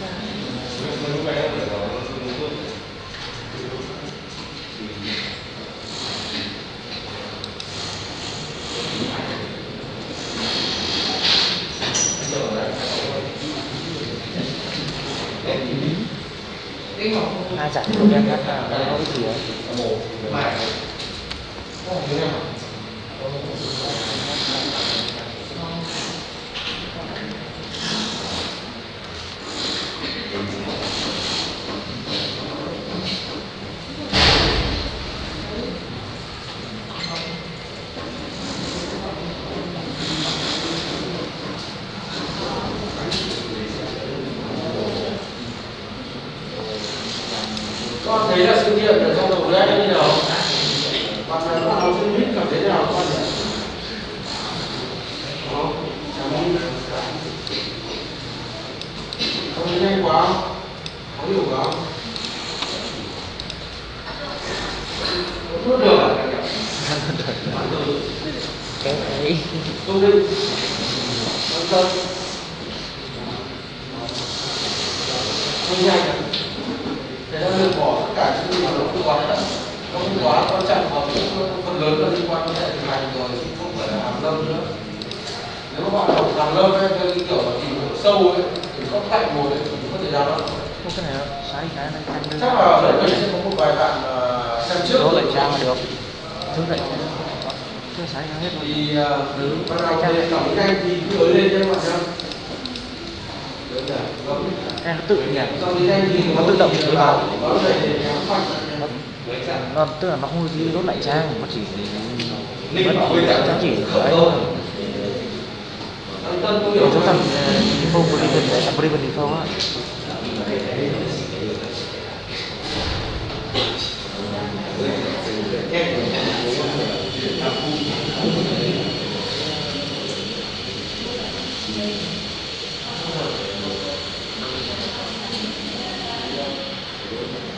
Ai giải thích em hát là lỗi gì ấy. Con thấy là sự kiện ở trong đầu đây như nào? Bạn là nó học sinh biết cảm thấy thế nào con nhỉ? Đó, cảm ơn. Không thấy nhanh quá không? Có hiểu quá không? Có tốt được à? Cái ấy. Không đi. Không tâm. Không nhanh à? Thế nó lược bỏ tất cả những gì mà nó không quá quan trọng và cũng phần lớn là liên quan đến hệ thực hành rồi chứ không phải là hàm lâm nữa. Nếu các bạn học hàm lâm ấy, theo cái kiểu là tìm hiểu sâu ấy, thì có cạnh một ấy, thì có thể làm đâu. Không cái này đâu, sai cái này thành Chắc là lớp mình sẽ có một vài bạn xem trước. đố lại trang là được. Thứ lại chưa sai ra hết rồi. Thì bắt đầu thì tổng nhanh thì cứ ới lên cho các bạn xem. Cái nó tự nhỉ? Nó tự động thế mà. Nó tức là nó không ghi đốt lại trang, nó chỉ đấy thôi. Chúng ta default Bolivian default á.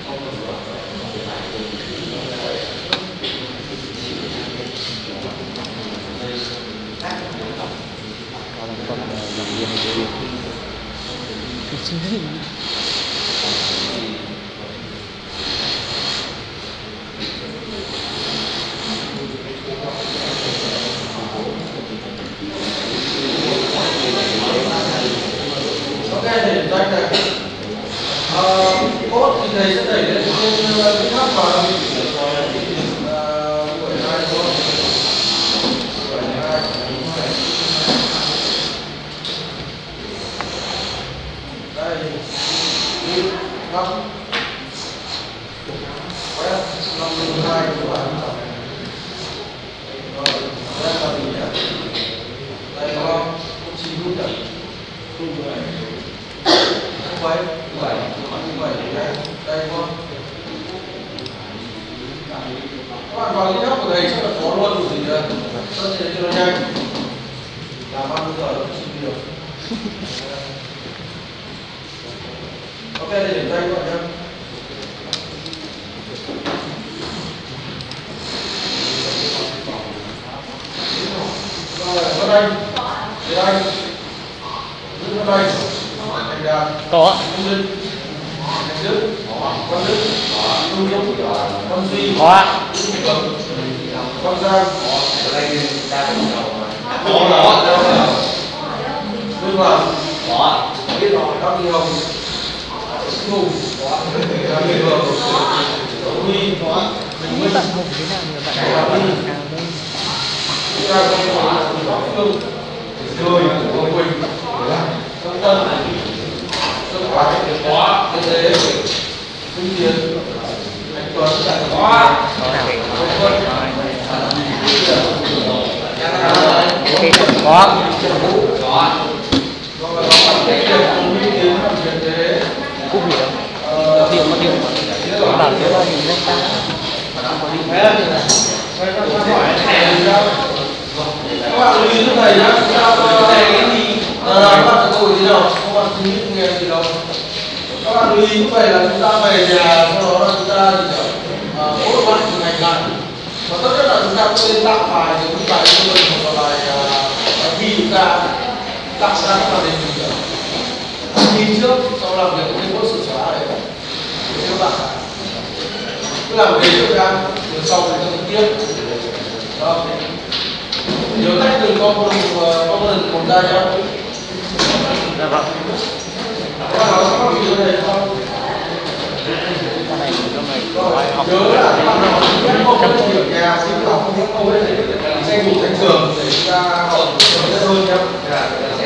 Ok, để danh này. Cốt thì thầy sẽ đẩy lên trên cái tháp vào. Buổi 2 thôi. Buổi 2. Đây. Đi. 5. Quét. 52 của bạn. Rồi. Đây là gì nhỉ? Đây đúng không? Cũng chỉ nút nhỉ? Không vậy. Đây thôi. Các bạn vào cái nhóc của thầy chắc là có luôn của gì nữa. Tất nhiên cho nó nhanh. Làm ăn bây giờ nó chịu được. Ok, để điểm danh các bạn nhé. Rồi, Vân Anh. Việt Anh. Vân Anh. Thành Đạt. Có. Anh Linh. Anh Đức. Văn Đức. Trung Dũng. Văn Duy. Có. Văn Giang. Lương Hoàng. Biết rồi. Đắc Thị Hồng. Hùng. Đắc Thị Hồng. Huy. Mình mới tận hùng thế nào nhờ bạn nào đây. Rồi, Quỳnh Quỳnh. Tân Tân. Tân Quái. Tân Thế. Minh Tiến. Anh Tuấn. Quá. Cũng hiểu. Điểm mà điểm bảo thế là mình lên ta. Các bạn lưu ý lúc này nhá, các bạn tôi gì đâu, các bạn không biết nghe gì đâu. Các bạn lưu ý lúc này là chúng ta về nhà, sau đó là chúng ta hỗ trợ thực hành lại. Và tất nhiên là chúng ta có nên tạo bài để những bài của mình hoặc là bài thi chúng ta tạo ra các bạn để mình thi trước, sau làm việc với mỗi sự xóa này để các bạn cứ làm đề trước ra, rồi sau thì ta tiếp. Đó. Nhớ cách đừng có một ra nhá. Dạ vâng. Các bạn có gì ở đây không? Nhớ là các bạn học không chỉ ở nhà, sinh học không có câu ấy để tranh thủ tranh trường để chúng ta học tốt hơn nhá.